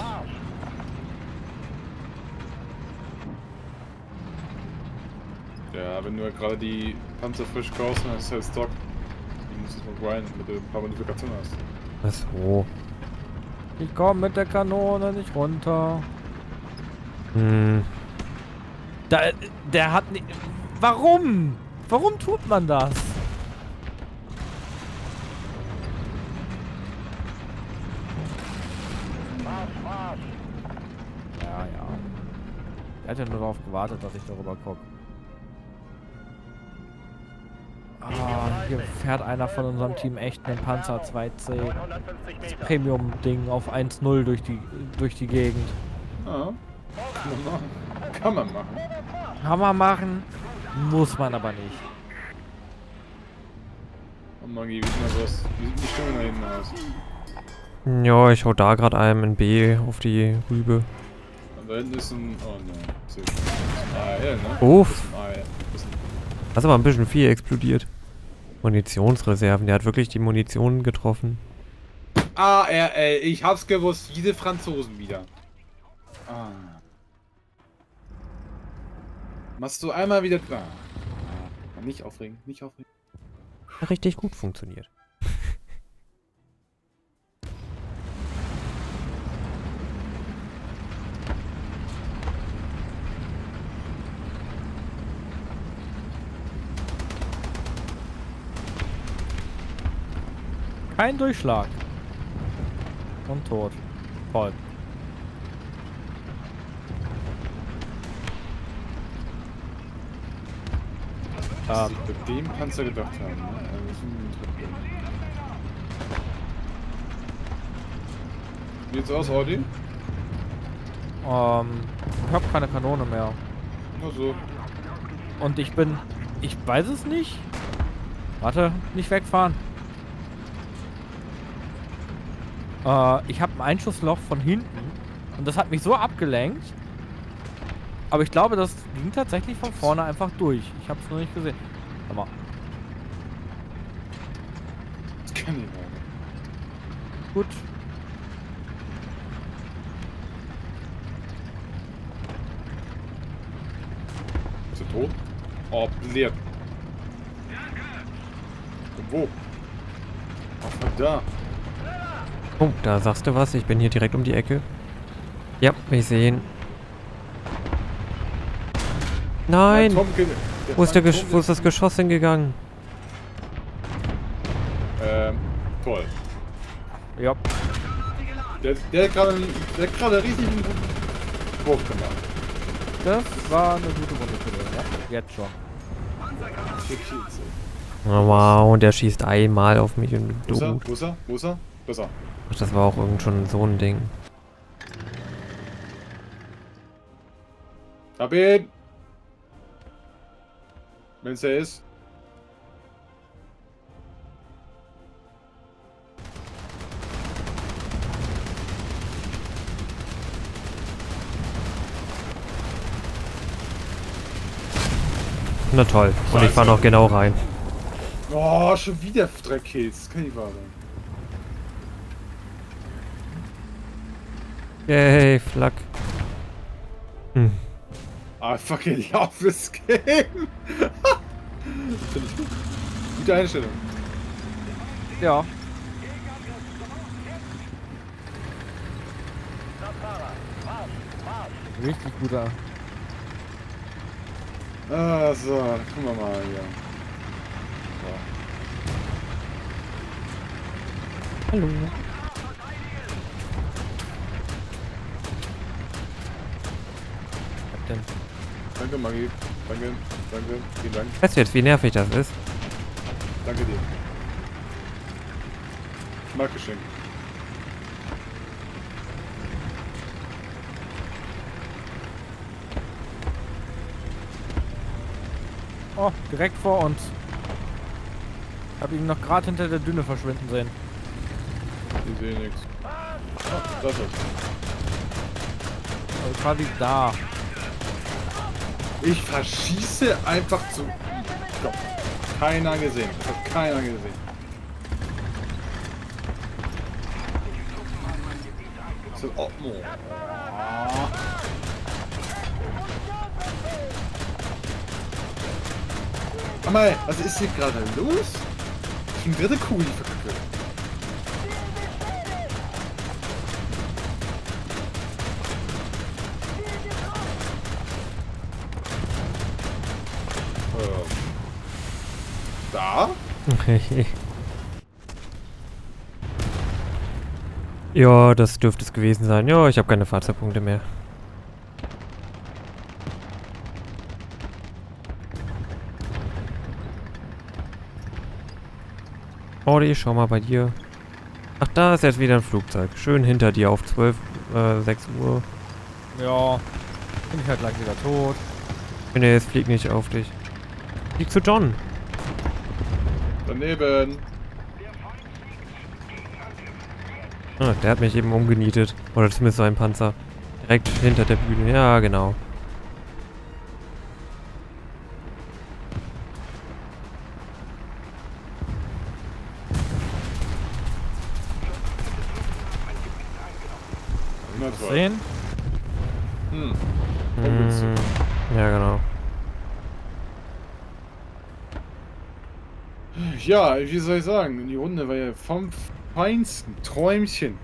Ja, wenn du ja gerade die Panzer frisch kaufst, dann ist halt Stock. musst das mal grinden, damit du ein paar Modifikationen hast. Ach so. Ich komme mit der Kanone nicht runter. Hm. Der hat nicht... Warum? Warum tut man das? Ja. Er hat ja nur darauf gewartet, dass ich darüber gucke. Ah, hier fährt einer von unserem Team echt einen Panzer 2C. Das Premium-Ding auf 1.0 durch die Gegend. Ja. Kann man machen. Kann man machen, muss man aber nicht. Und Magi, wie sieht die Stimmung da hinten aus? Ja, ich hau da gerade einem in B auf die Rübe. Und da hinten ist ein... Oh ne, das ist ein ARL, ne? Uff. Das ist ein ARL. Das ist aber ein bisschen viel explodiert. Munitionsreserven, der hat wirklich die Munition getroffen. ARL, ich hab's gewusst, diese Franzosen wieder. Ah. Machst du einmal wieder... Nicht aufregen, nicht aufregen. Richtig gut funktioniert. Kein Durchschlag. Und tot. Toll. Was ich bei dem Panzer gedacht haben, ne? Wie sieht's aus, Audi? Ich habe keine Kanone mehr. Nur so. Und ich weiß es nicht. Warte, nicht wegfahren. Ich habe ein Einschussloch von hinten und das hat mich so abgelenkt. Aber ich glaube, das ging tatsächlich von vorne einfach durch. Ich habe es nur nicht gesehen. Aber das kann ich nicht. Gut. Ist er tot? Oh, leer. Wo? Ach, von da. Oh, da sagst du was. Ich bin hier direkt um die Ecke. Ja, ich sehe ihn. Nein! Wo ist das Geschoss hingegangen? Toll. Ja. Der hat gerade richtig einen Wurf gemacht. Das war eine gute Runde für den, ja. Jetzt schon. Oh, wow, der schießt einmal auf mich und du. Wo ist er? Ach, das war auch irgend schon so ein Ding. Hab ihn! Wenn's er ist. Na toll. Und ich fahr noch genau rein. Oh, schon wieder 3 Kills. Das kann nicht wahr sein. Yay, Flak. Hm. I fucking love this game. Finde ich gut. Gute Einstellung. Ja. Richtig guter. Ah, so, gucken wir mal hier. So. Hallo. Was denn? Danke, Maggie. Danke. Vielen Dank. Weißt du jetzt, wie nervig das ist? Danke dir. Ich mag Geschenk. Oh, direkt vor uns. Ich habe ihn noch gerade hinter der Düne verschwinden sehen. Ich sehe nichts. Oh, das ist es. Also quasi da. Ich verschieße einfach zu... Stopp. Keiner gesehen. Das hat keiner gesehen. Das ist oh. Mal, was ist hier gerade los? Schon dritte Kuh, die verkacke. Da? Ja, das dürfte es gewesen sein. Ja, ich habe keine Fahrzeugpunkte mehr. Audi, schau mal bei dir. Ach, da ist jetzt wieder ein Flugzeug. Schön hinter dir auf 6 Uhr. Ja, bin ich halt gleich wieder tot. Nee, es fliegt nicht auf dich. Flieg zu John. Daneben. Ah, der hat mich eben umgenietet. Oder zumindest so ein Panzer. Direkt hinter der Bühne. Ja, genau. Sehen? Ja, genau. Ja, wie soll ich sagen? Die Runde war ja vom feinsten Träumchen.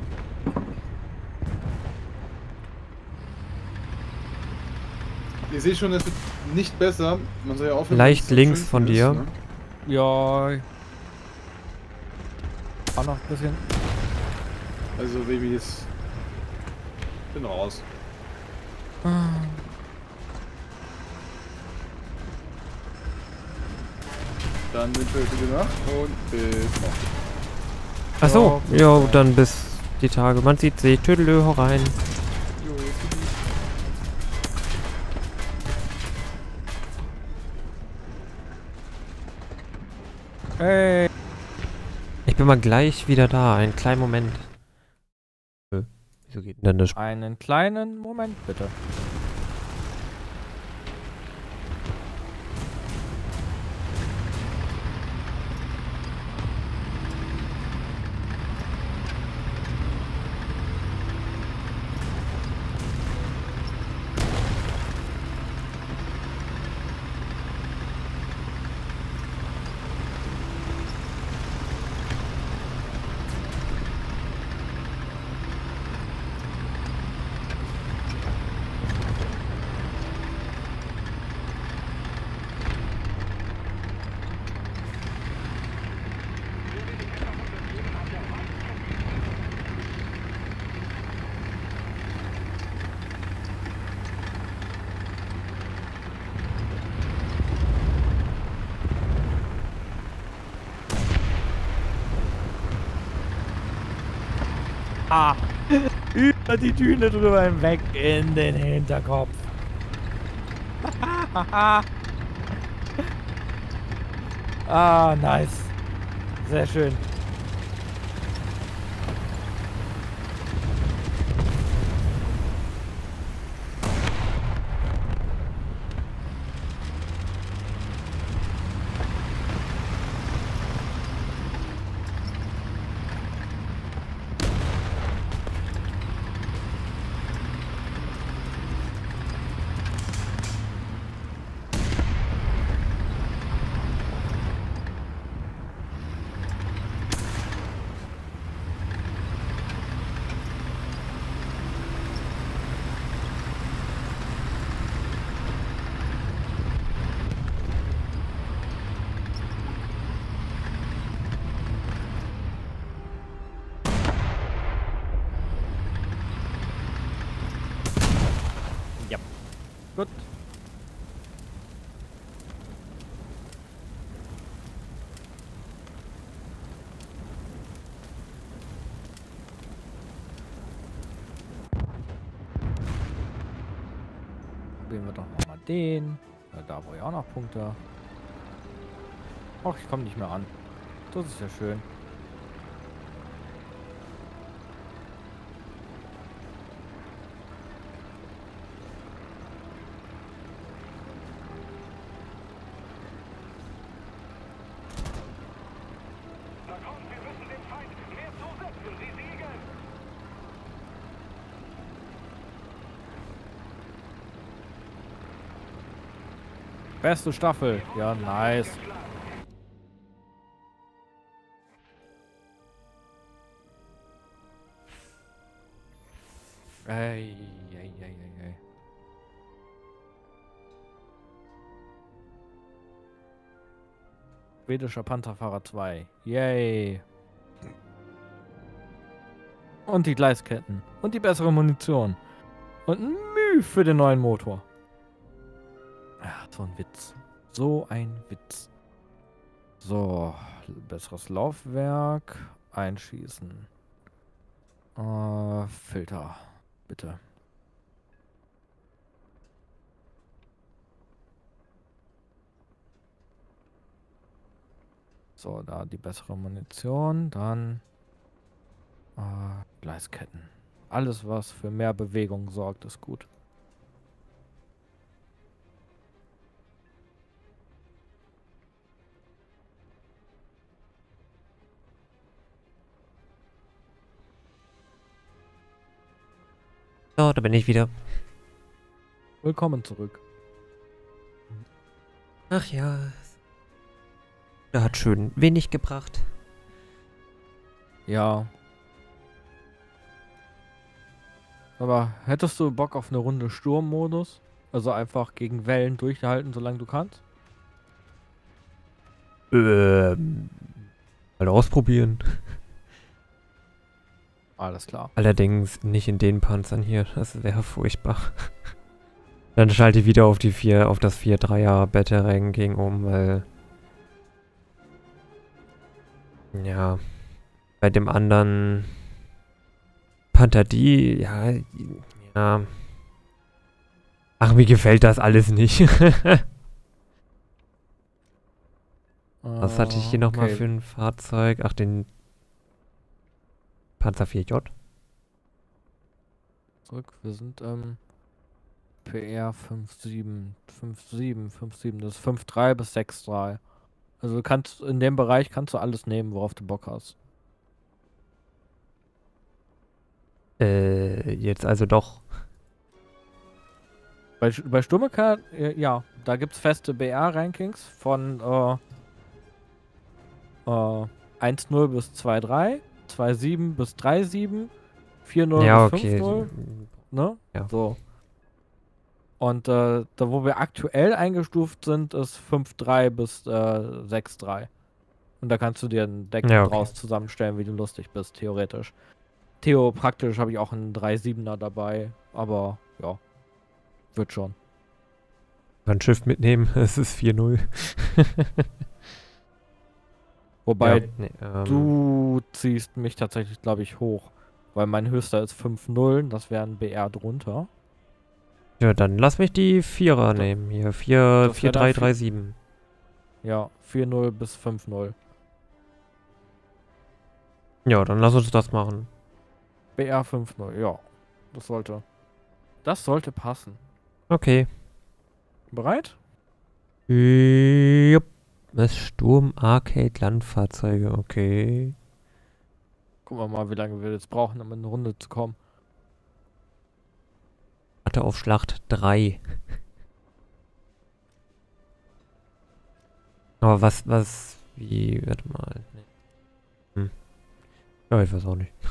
Ihr seht schon, es wird nicht besser. Man soll ja aufhören. Leicht links von dir. Ist, ne? Ja. Auch noch ein bisschen. Also, Babys. Bin raus. Dann wünsche ich euch gute Nacht und bis morgen. Achso, ja, dann bis die Tage. Man sieht sich. Tüdelö, hau rein. Hey. Ich bin mal gleich wieder da. Einen kleinen Moment. Wieso geht denn das? Einen kleinen Moment, bitte. Über die Düne drüber hinweg in den Hinterkopf. Ah, nice. Sehr schön. Gut. Probieren wir doch mal den. Ja, da brauche ich auch noch Punkte. Ach, ich komme nicht mehr an. Das ist ja schön. Beste Staffel. Ja, nice. Ei. Schwedischer Panzerfahrer 2. Yay. Und die Gleisketten. Und die bessere Munition. Und ein Mühe für den neuen Motor. Ach, so ein Witz. So ein Witz. So, besseres Laufwerk. Einschießen. Filter. Bitte. So, da die bessere Munition. Dann Gleisketten. Alles, was für mehr Bewegung sorgt, ist gut. So, da bin ich wieder. Willkommen zurück. Ach ja. Der hat schön wenig gebracht. Ja. Aber hättest du Bock auf eine Runde Sturmmodus? Also einfach gegen Wellen durchhalten, solange du kannst? Mal ausprobieren. Alles klar. Allerdings nicht in den Panzern hier. Das wäre furchtbar. Dann schalte ich wieder auf das 4-3er Battle-Ranking um, weil... Ja... Bei dem anderen... Panther-D, ja... Ach, mir gefällt das alles nicht. Was hatte ich hier nochmal für ein Fahrzeug? Ach, den... Panzer 4J. Zurück, wir sind PR 57, das ist 5.3 bis 6.3. Also du kannst in dem Bereich kannst du alles nehmen, worauf du Bock hast. Jetzt also doch. Bei Sturmekar, ja, da gibt's feste BR-Rankings von 1.0 bis 2.3. 2.7 bis 3.7, 4.0 ja, bis 5.0, ne? Ja. So. Und da, wo wir aktuell eingestuft sind, ist 5.3 bis 6.3. Und da kannst du dir ein Deck draus zusammenstellen, wie du lustig bist, theoretisch. Praktisch habe ich auch einen 3.7er dabei, aber ja, wird schon. Ein Schiff mitnehmen, es ist 4.0. Wobei, du ziehst mich tatsächlich, glaube ich, hoch. Weil mein höchster ist 5.0, das wäre ein BR drunter. Ja, dann lass mich die 4er nehmen. Hier, 4.337. Ja, 4.0 bis 5.0. Ja, dann lass uns das machen. BR 5.0, ja. Das sollte passen. Okay. Bereit? Jupp. Das Sturm-Arcade-Landfahrzeuge, okay. Gucken wir mal, wie lange wir jetzt brauchen, um in eine Runde zu kommen. Warte auf Schlacht 3. Aber warte mal. Nee. Ja, ich weiß auch nicht.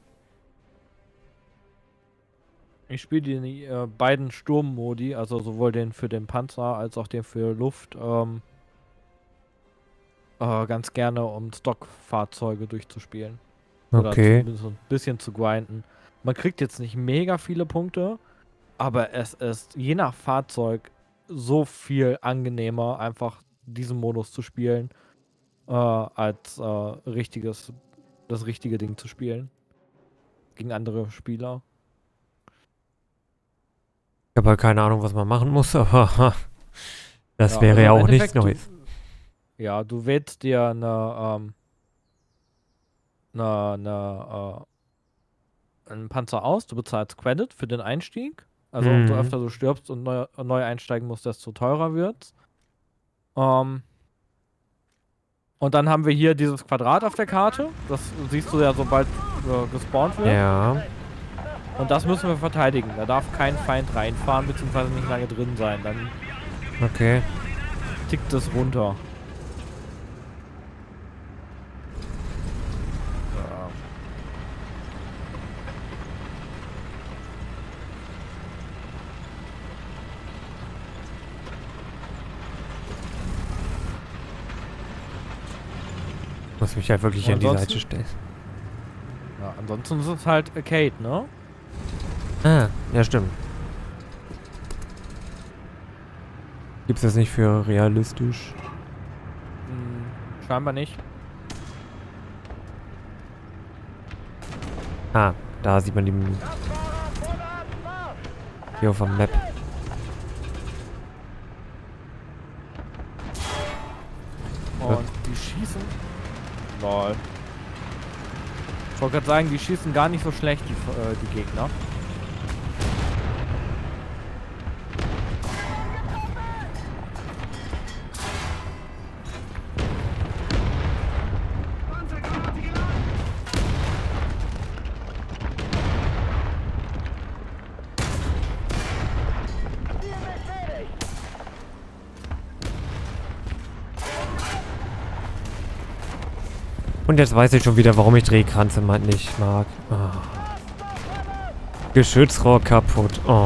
Ich spiele die beiden Sturmmodi, also sowohl den für den Panzer als auch den für Luft, ganz gerne, um Stockfahrzeuge durchzuspielen. Okay. Oder so ein bisschen zu grinden. Man kriegt jetzt nicht mega viele Punkte, aber es ist je nach Fahrzeug so viel angenehmer, einfach diesen Modus zu spielen, als das richtige Ding zu spielen. Gegen andere Spieler. Ich habe halt keine Ahnung, was man machen muss, aber das wäre ja auch nichts Neues. Du wählst dir einen Panzer aus, du bezahlst Credit für den Einstieg. Also umso öfter du stirbst und neu einsteigen musst, desto teurer wird's. Und dann haben wir hier dieses Quadrat auf der Karte. Das siehst du ja, sobald gespawnt wird. Ja. Und das müssen wir verteidigen. Da darf kein Feind reinfahren, beziehungsweise nicht lange drin sein. Dann tickt es runter. muss mich halt wirklich an die Seite stellen. Ja, ansonsten ist es halt Arcade, ne? Ah, ja stimmt. Gibt's das nicht für realistisch? Scheinbar nicht. Ah, da sieht man die... Hier auf der Map. Und die schießen... Lol. Ich wollte gerade sagen, die schießen gar nicht so schlecht, die Gegner. Und jetzt weiß ich schon wieder, warum ich Drehkranze nicht mag. Oh. Geschützrohr kaputt. Oh.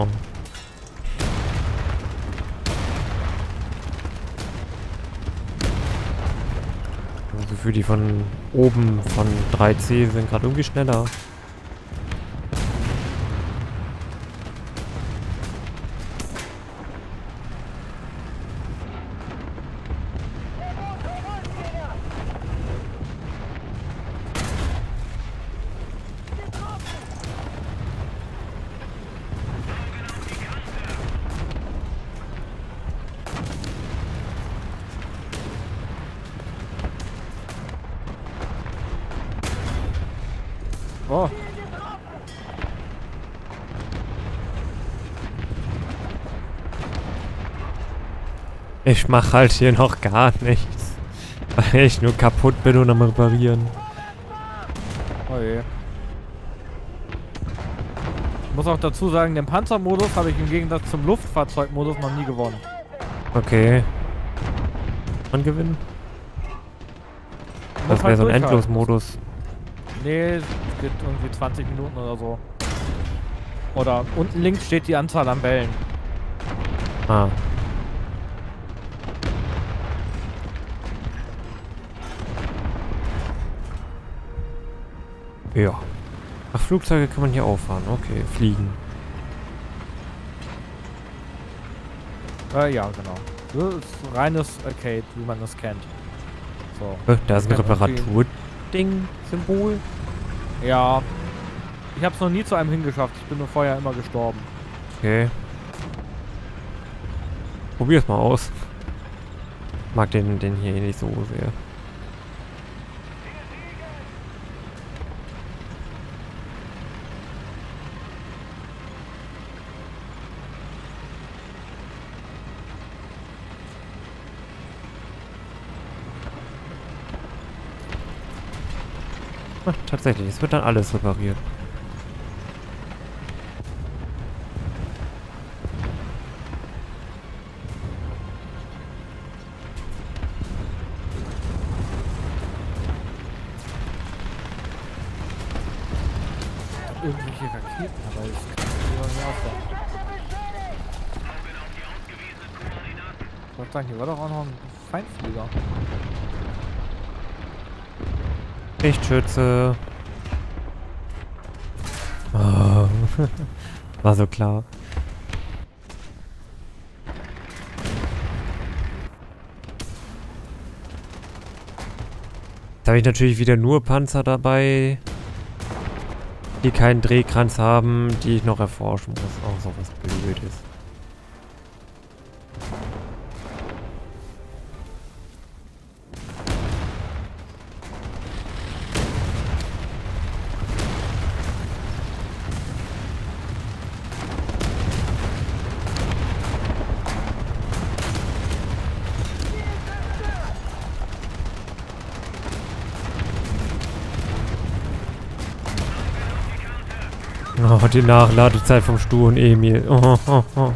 Also für die von oben von 3C sind gerade irgendwie schneller. Oh. Ich mach halt hier noch gar nichts. Weil ich nur kaputt bin und am Reparieren. Oh je. Ich muss auch dazu sagen, den Panzermodus habe ich im Gegensatz zum Luftfahrzeugmodus noch nie gewonnen. Okay. Und gewinnen? Das wäre so ein Endlosmodus. Nee, es geht irgendwie 20 Minuten oder so. Oder unten links steht die Anzahl an Bällen. Ah. Ja. Ach, Flugzeuge kann man hier auffahren. Okay, fliegen. Ja, genau. Das ist reines Arcade, wie man das kennt. So. Da ist ein Reparatur-Ding-Symbol. Ja. Ich habe es noch nie zu einem hingeschafft. Ich bin nur vorher immer gestorben. Okay. Probier's mal aus. Mag den hier nicht so sehr. Ach, tatsächlich, es wird dann alles repariert. Irgendwelche Raketen, aber das kann ich nicht aufbauen. Ich wollte sagen, hier war doch auch noch ein Feindflieger. Lichtschütze. Oh. War so klar. Jetzt habe ich natürlich wieder nur Panzer dabei, die keinen Drehkranz haben, die ich noch erforschen muss. Oh, so was Blödes. Oh, die Nachladezeit vom sturen Emil. Oh, oh, oh.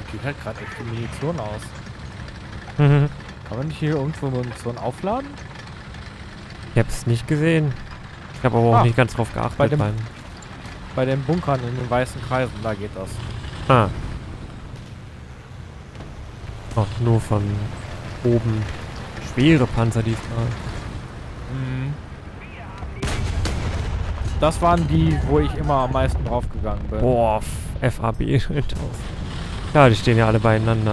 Geht halt gerade echt die Munition aus. Mhm. Kann man nicht hier irgendwo Munition aufladen? Ich hab's nicht gesehen. Ich habe aber auch nicht ganz drauf geachtet. Bei den Bunkern in den weißen Kreisen, da geht das. Ah. Ach, nur von oben. Schwere Panzer diesmal. Mhm. Das waren die, wo ich immer am meisten draufgegangen bin. Boah, FAB 1000. Ja, die stehen ja alle beieinander.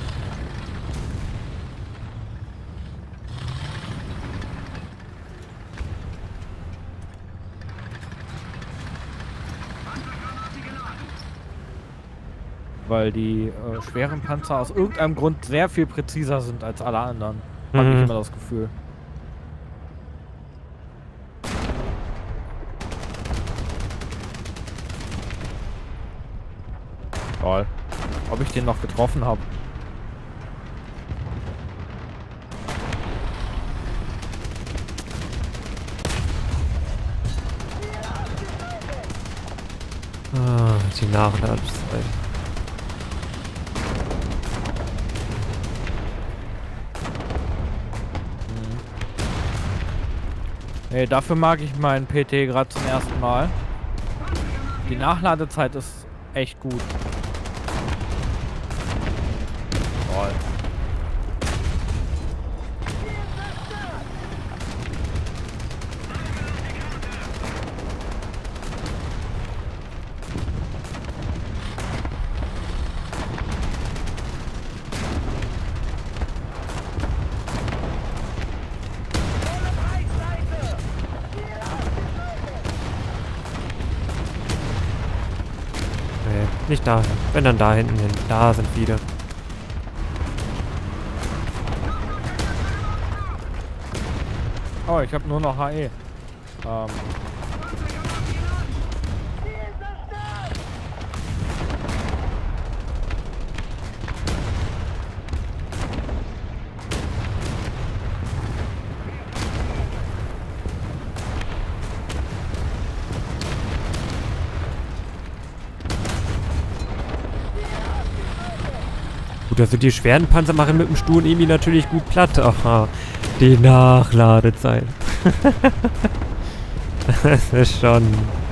Weil die schweren Panzer aus irgendeinem Grund sehr viel präziser sind als alle anderen. Habe ich immer das Gefühl. Toll. Ob ich den noch getroffen habe. Ah, die Nachladezeit. Nee, dafür mag ich meinen PT gerade zum ersten Mal. Die Nachladezeit ist echt gut. Toll. Nicht dahin. Wenn dann da hinten hin. Da sind viele. Oh, ich habe nur noch HE. Gut, also die schweren Panzer machen mit dem Stuhl irgendwie natürlich gut platt. Aha, die Nachladezeit. Das ist schon...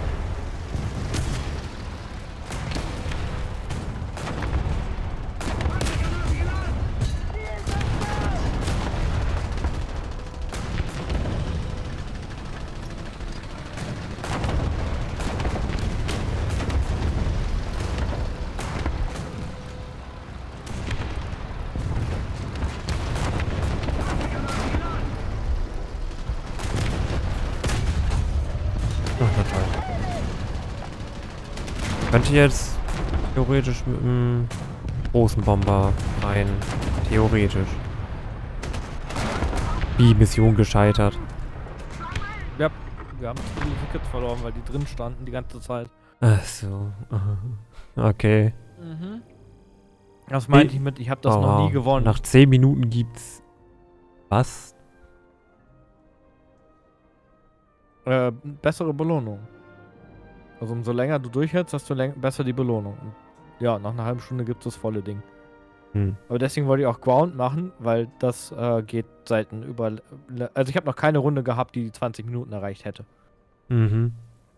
Könnte jetzt theoretisch mit einem großen Bomber rein. Theoretisch. Wie Mission gescheitert. Ja, wir haben die Tickets verloren, weil die drin standen die ganze Zeit. Ach so. Okay. Mhm. Das meinte ich mit, ich habe das noch nie gewonnen. Nach 10 Minuten gibt's... Was? Bessere Belohnung. Also umso länger du durchhältst, desto besser die Belohnung. Und ja, nach einer halben Stunde gibt es das volle Ding. Aber deswegen wollte ich auch Ground machen, weil das geht selten über... Also ich habe noch keine Runde gehabt, die 20 Minuten erreicht hätte. Mhm.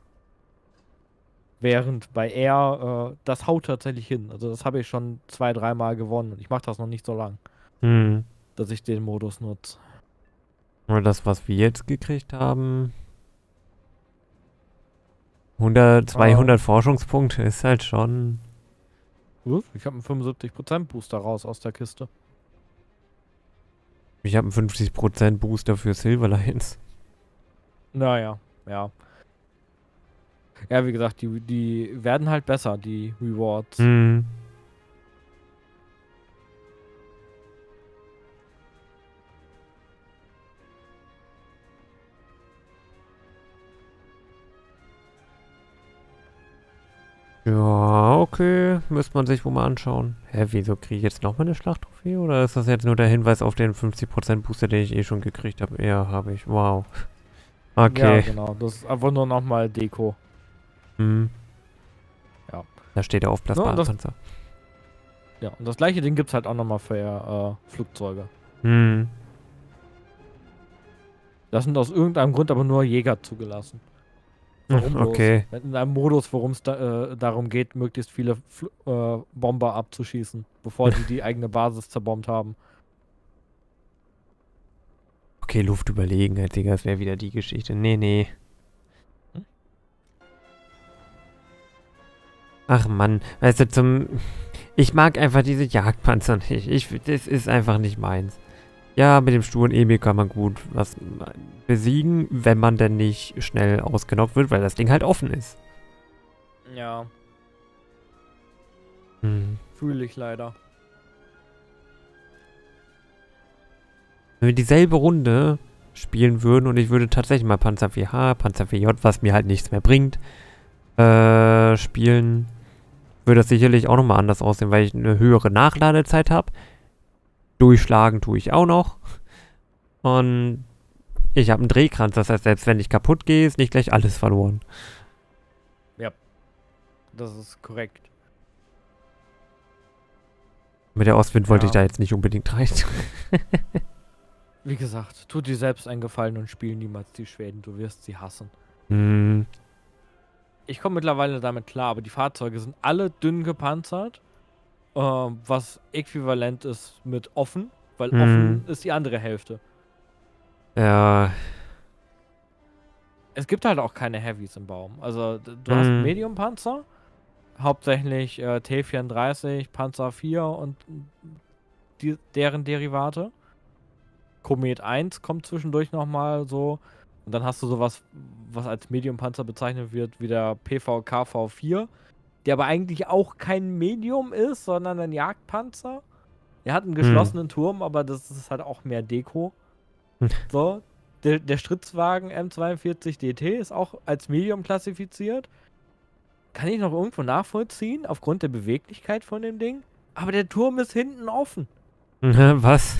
Während bei Air, das haut tatsächlich hin. Also das habe ich schon 2-3 Mal gewonnen. Und ich mache das noch nicht so lang. Dass ich den Modus nutze. Oder das, was wir jetzt gekriegt haben... 200 Forschungspunkte ist halt schon... Ich habe einen 75% Booster raus aus der Kiste. Ich habe einen 50% Booster für Silverlines. Naja, ja. Ja, wie gesagt, die werden halt besser, die Rewards. Ja, okay. Müsste man sich wohl mal anschauen. Hä, wieso kriege ich jetzt nochmal eine Schlachttrophäe? Oder ist das jetzt nur der Hinweis auf den 50% Booster, den ich eh schon gekriegt habe? Ja, habe ich. Wow. Okay. Ja, genau. Das ist einfach nur nochmal Deko. Ja. Da steht er auf Plasma-Panzer. Ja, und das gleiche Ding gibt's halt auch nochmal für Flugzeuge. Hm. Das sind aus irgendeinem Grund aber nur Jäger zugelassen. Warum bloß? Okay. In einem Modus, worum es darum geht, möglichst viele Bomber abzuschießen, bevor die eigene Basis zerbombt haben. Okay, Luftüberlegenheit, Digga, das wäre wieder die Geschichte. Nee. Ach Mann, weißt du, ich mag einfach diese Jagdpanzer nicht. Das ist einfach nicht meins. Ja, mit dem sturen Emil kann man gut was besiegen, wenn man denn nicht schnell ausgenockt wird, weil das Ding halt offen ist. Ja. Hm. Fühle ich leider. Wenn wir dieselbe Runde spielen würden und ich würde tatsächlich mal Panzer 4H, Panzer 4J, was mir halt nichts mehr bringt, spielen, würde das sicherlich auch nochmal anders aussehen, weil ich eine höhere Nachladezeit habe. Durchschlagen tue ich auch noch. Und ich habe einen Drehkranz, das heißt, selbst wenn ich kaputt gehe, ist nicht gleich alles verloren. Ja, das ist korrekt. Mit der Ostwind wollte ich da jetzt nicht unbedingt rein. Wie gesagt, tu dir selbst einen Gefallen und spiel niemals die Schweden, du wirst sie hassen. Hm. Ich komme mittlerweile damit klar, aber die Fahrzeuge sind alle dünn gepanzert, was äquivalent ist mit offen, weil offen ist die andere Hälfte. Ja. Es gibt halt auch keine Heavys im Baum. Also du hast Medium-Panzer, hauptsächlich T-34, Panzer 4 und deren Derivate. Komet 1 kommt zwischendurch nochmal so. Und dann hast du sowas, was als Medium-Panzer bezeichnet wird, wie der PVK-V4, der aber eigentlich auch kein Medium ist, sondern ein Jagdpanzer. Er hat einen geschlossenen Turm, aber das ist halt auch mehr Deko. So, der Stritzwagen M42 DT ist auch als Medium klassifiziert. Kann ich noch irgendwo nachvollziehen, aufgrund der Beweglichkeit von dem Ding. Aber der Turm ist hinten offen. Was?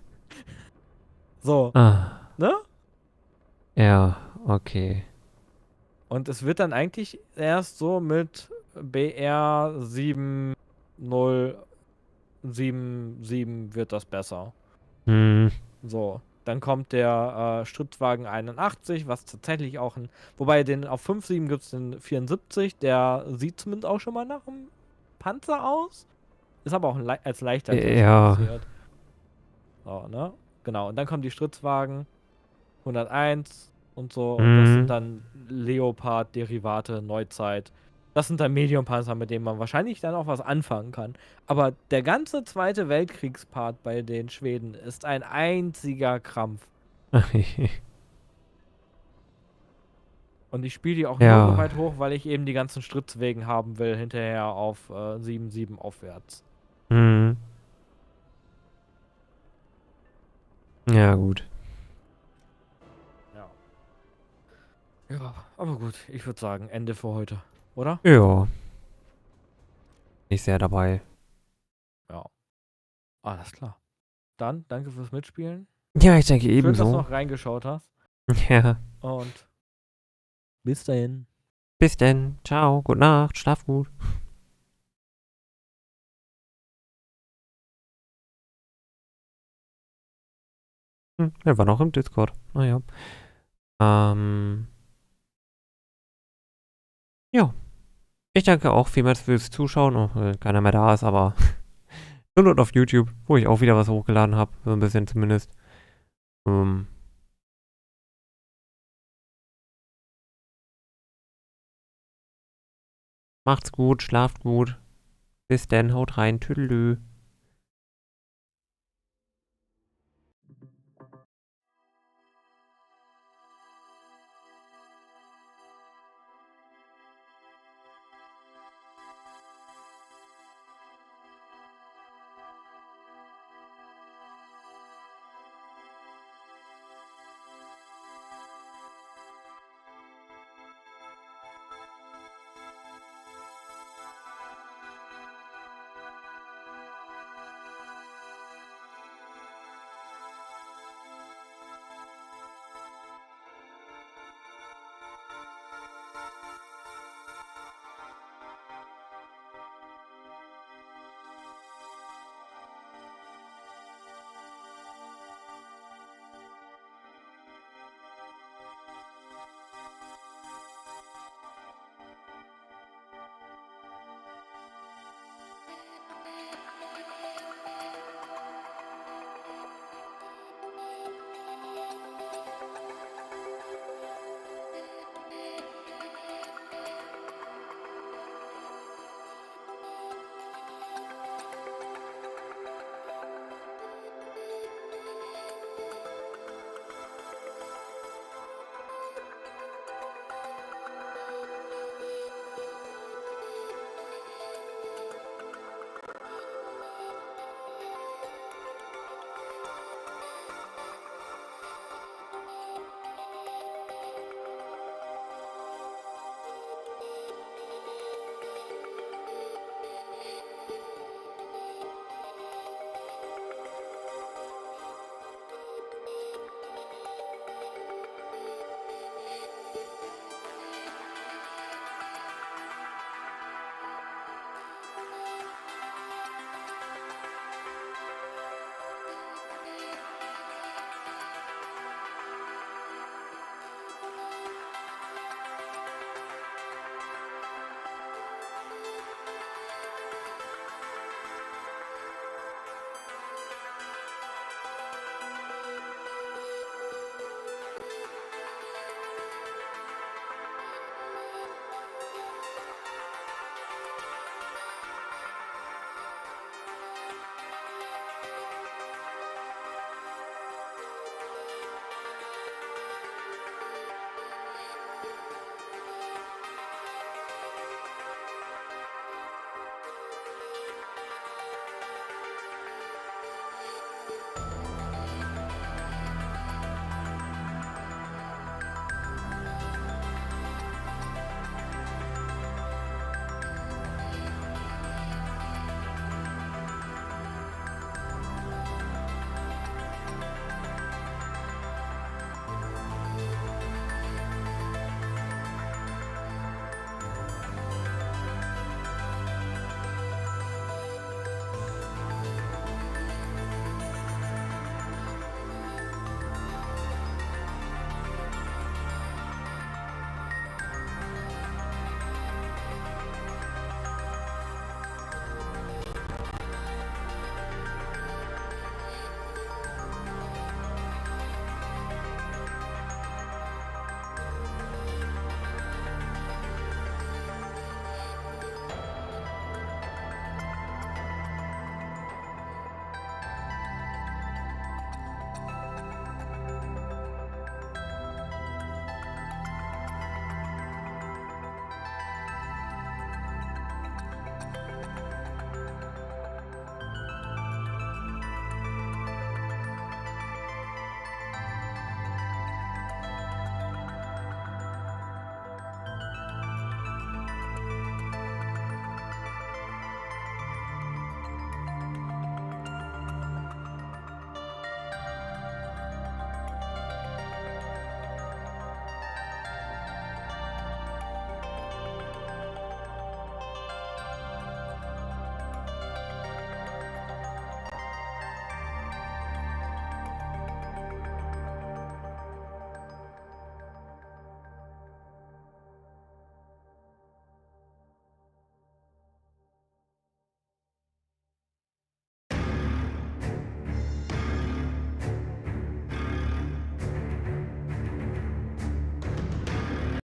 So. Ne? Ja, okay. Und es wird dann eigentlich erst so mit BR 7077 wird das besser. So, dann kommt der Stritzwagen 81, was tatsächlich auch ein... Wobei den auf 5.7 gibt es den 74, der sieht zumindest auch schon mal nach einem Panzer aus. Ist aber auch als leichter klassifiziert. So, ne? Genau, und dann kommen die Stritzwagen 101 und so. Und das sind dann Leopard-Derivate, Neuzeit. Das sind dann Medium-Panzer, mit denen man wahrscheinlich dann auch was anfangen kann. Aber der ganze Zweite Weltkriegspart bei den Schweden ist ein einziger Krampf. Und ich spiele die auch nur so weit hoch, weil ich eben die ganzen Stritzwegen haben will, hinterher auf 7.7 aufwärts. Ja, gut. Ja, aber gut, ich würde sagen, Ende für heute, oder? Ja. Ich sehr dabei. Ja. Alles klar. Dann, danke fürs Mitspielen. Ja, ich denke ebenso. Schön, dass du noch reingeschaut hast. Ja. Und bis dahin. Bis denn. Ciao. Gute Nacht. Schlaf gut. Er war noch im Discord. Naja. Ja. Ich danke auch vielmals fürs Zuschauen. Auch wenn keiner mehr da ist, aber nur auf YouTube, wo ich auch wieder was hochgeladen habe. So ein bisschen zumindest. Macht's gut, schlaft gut. Bis dann, haut rein. Tüdelü.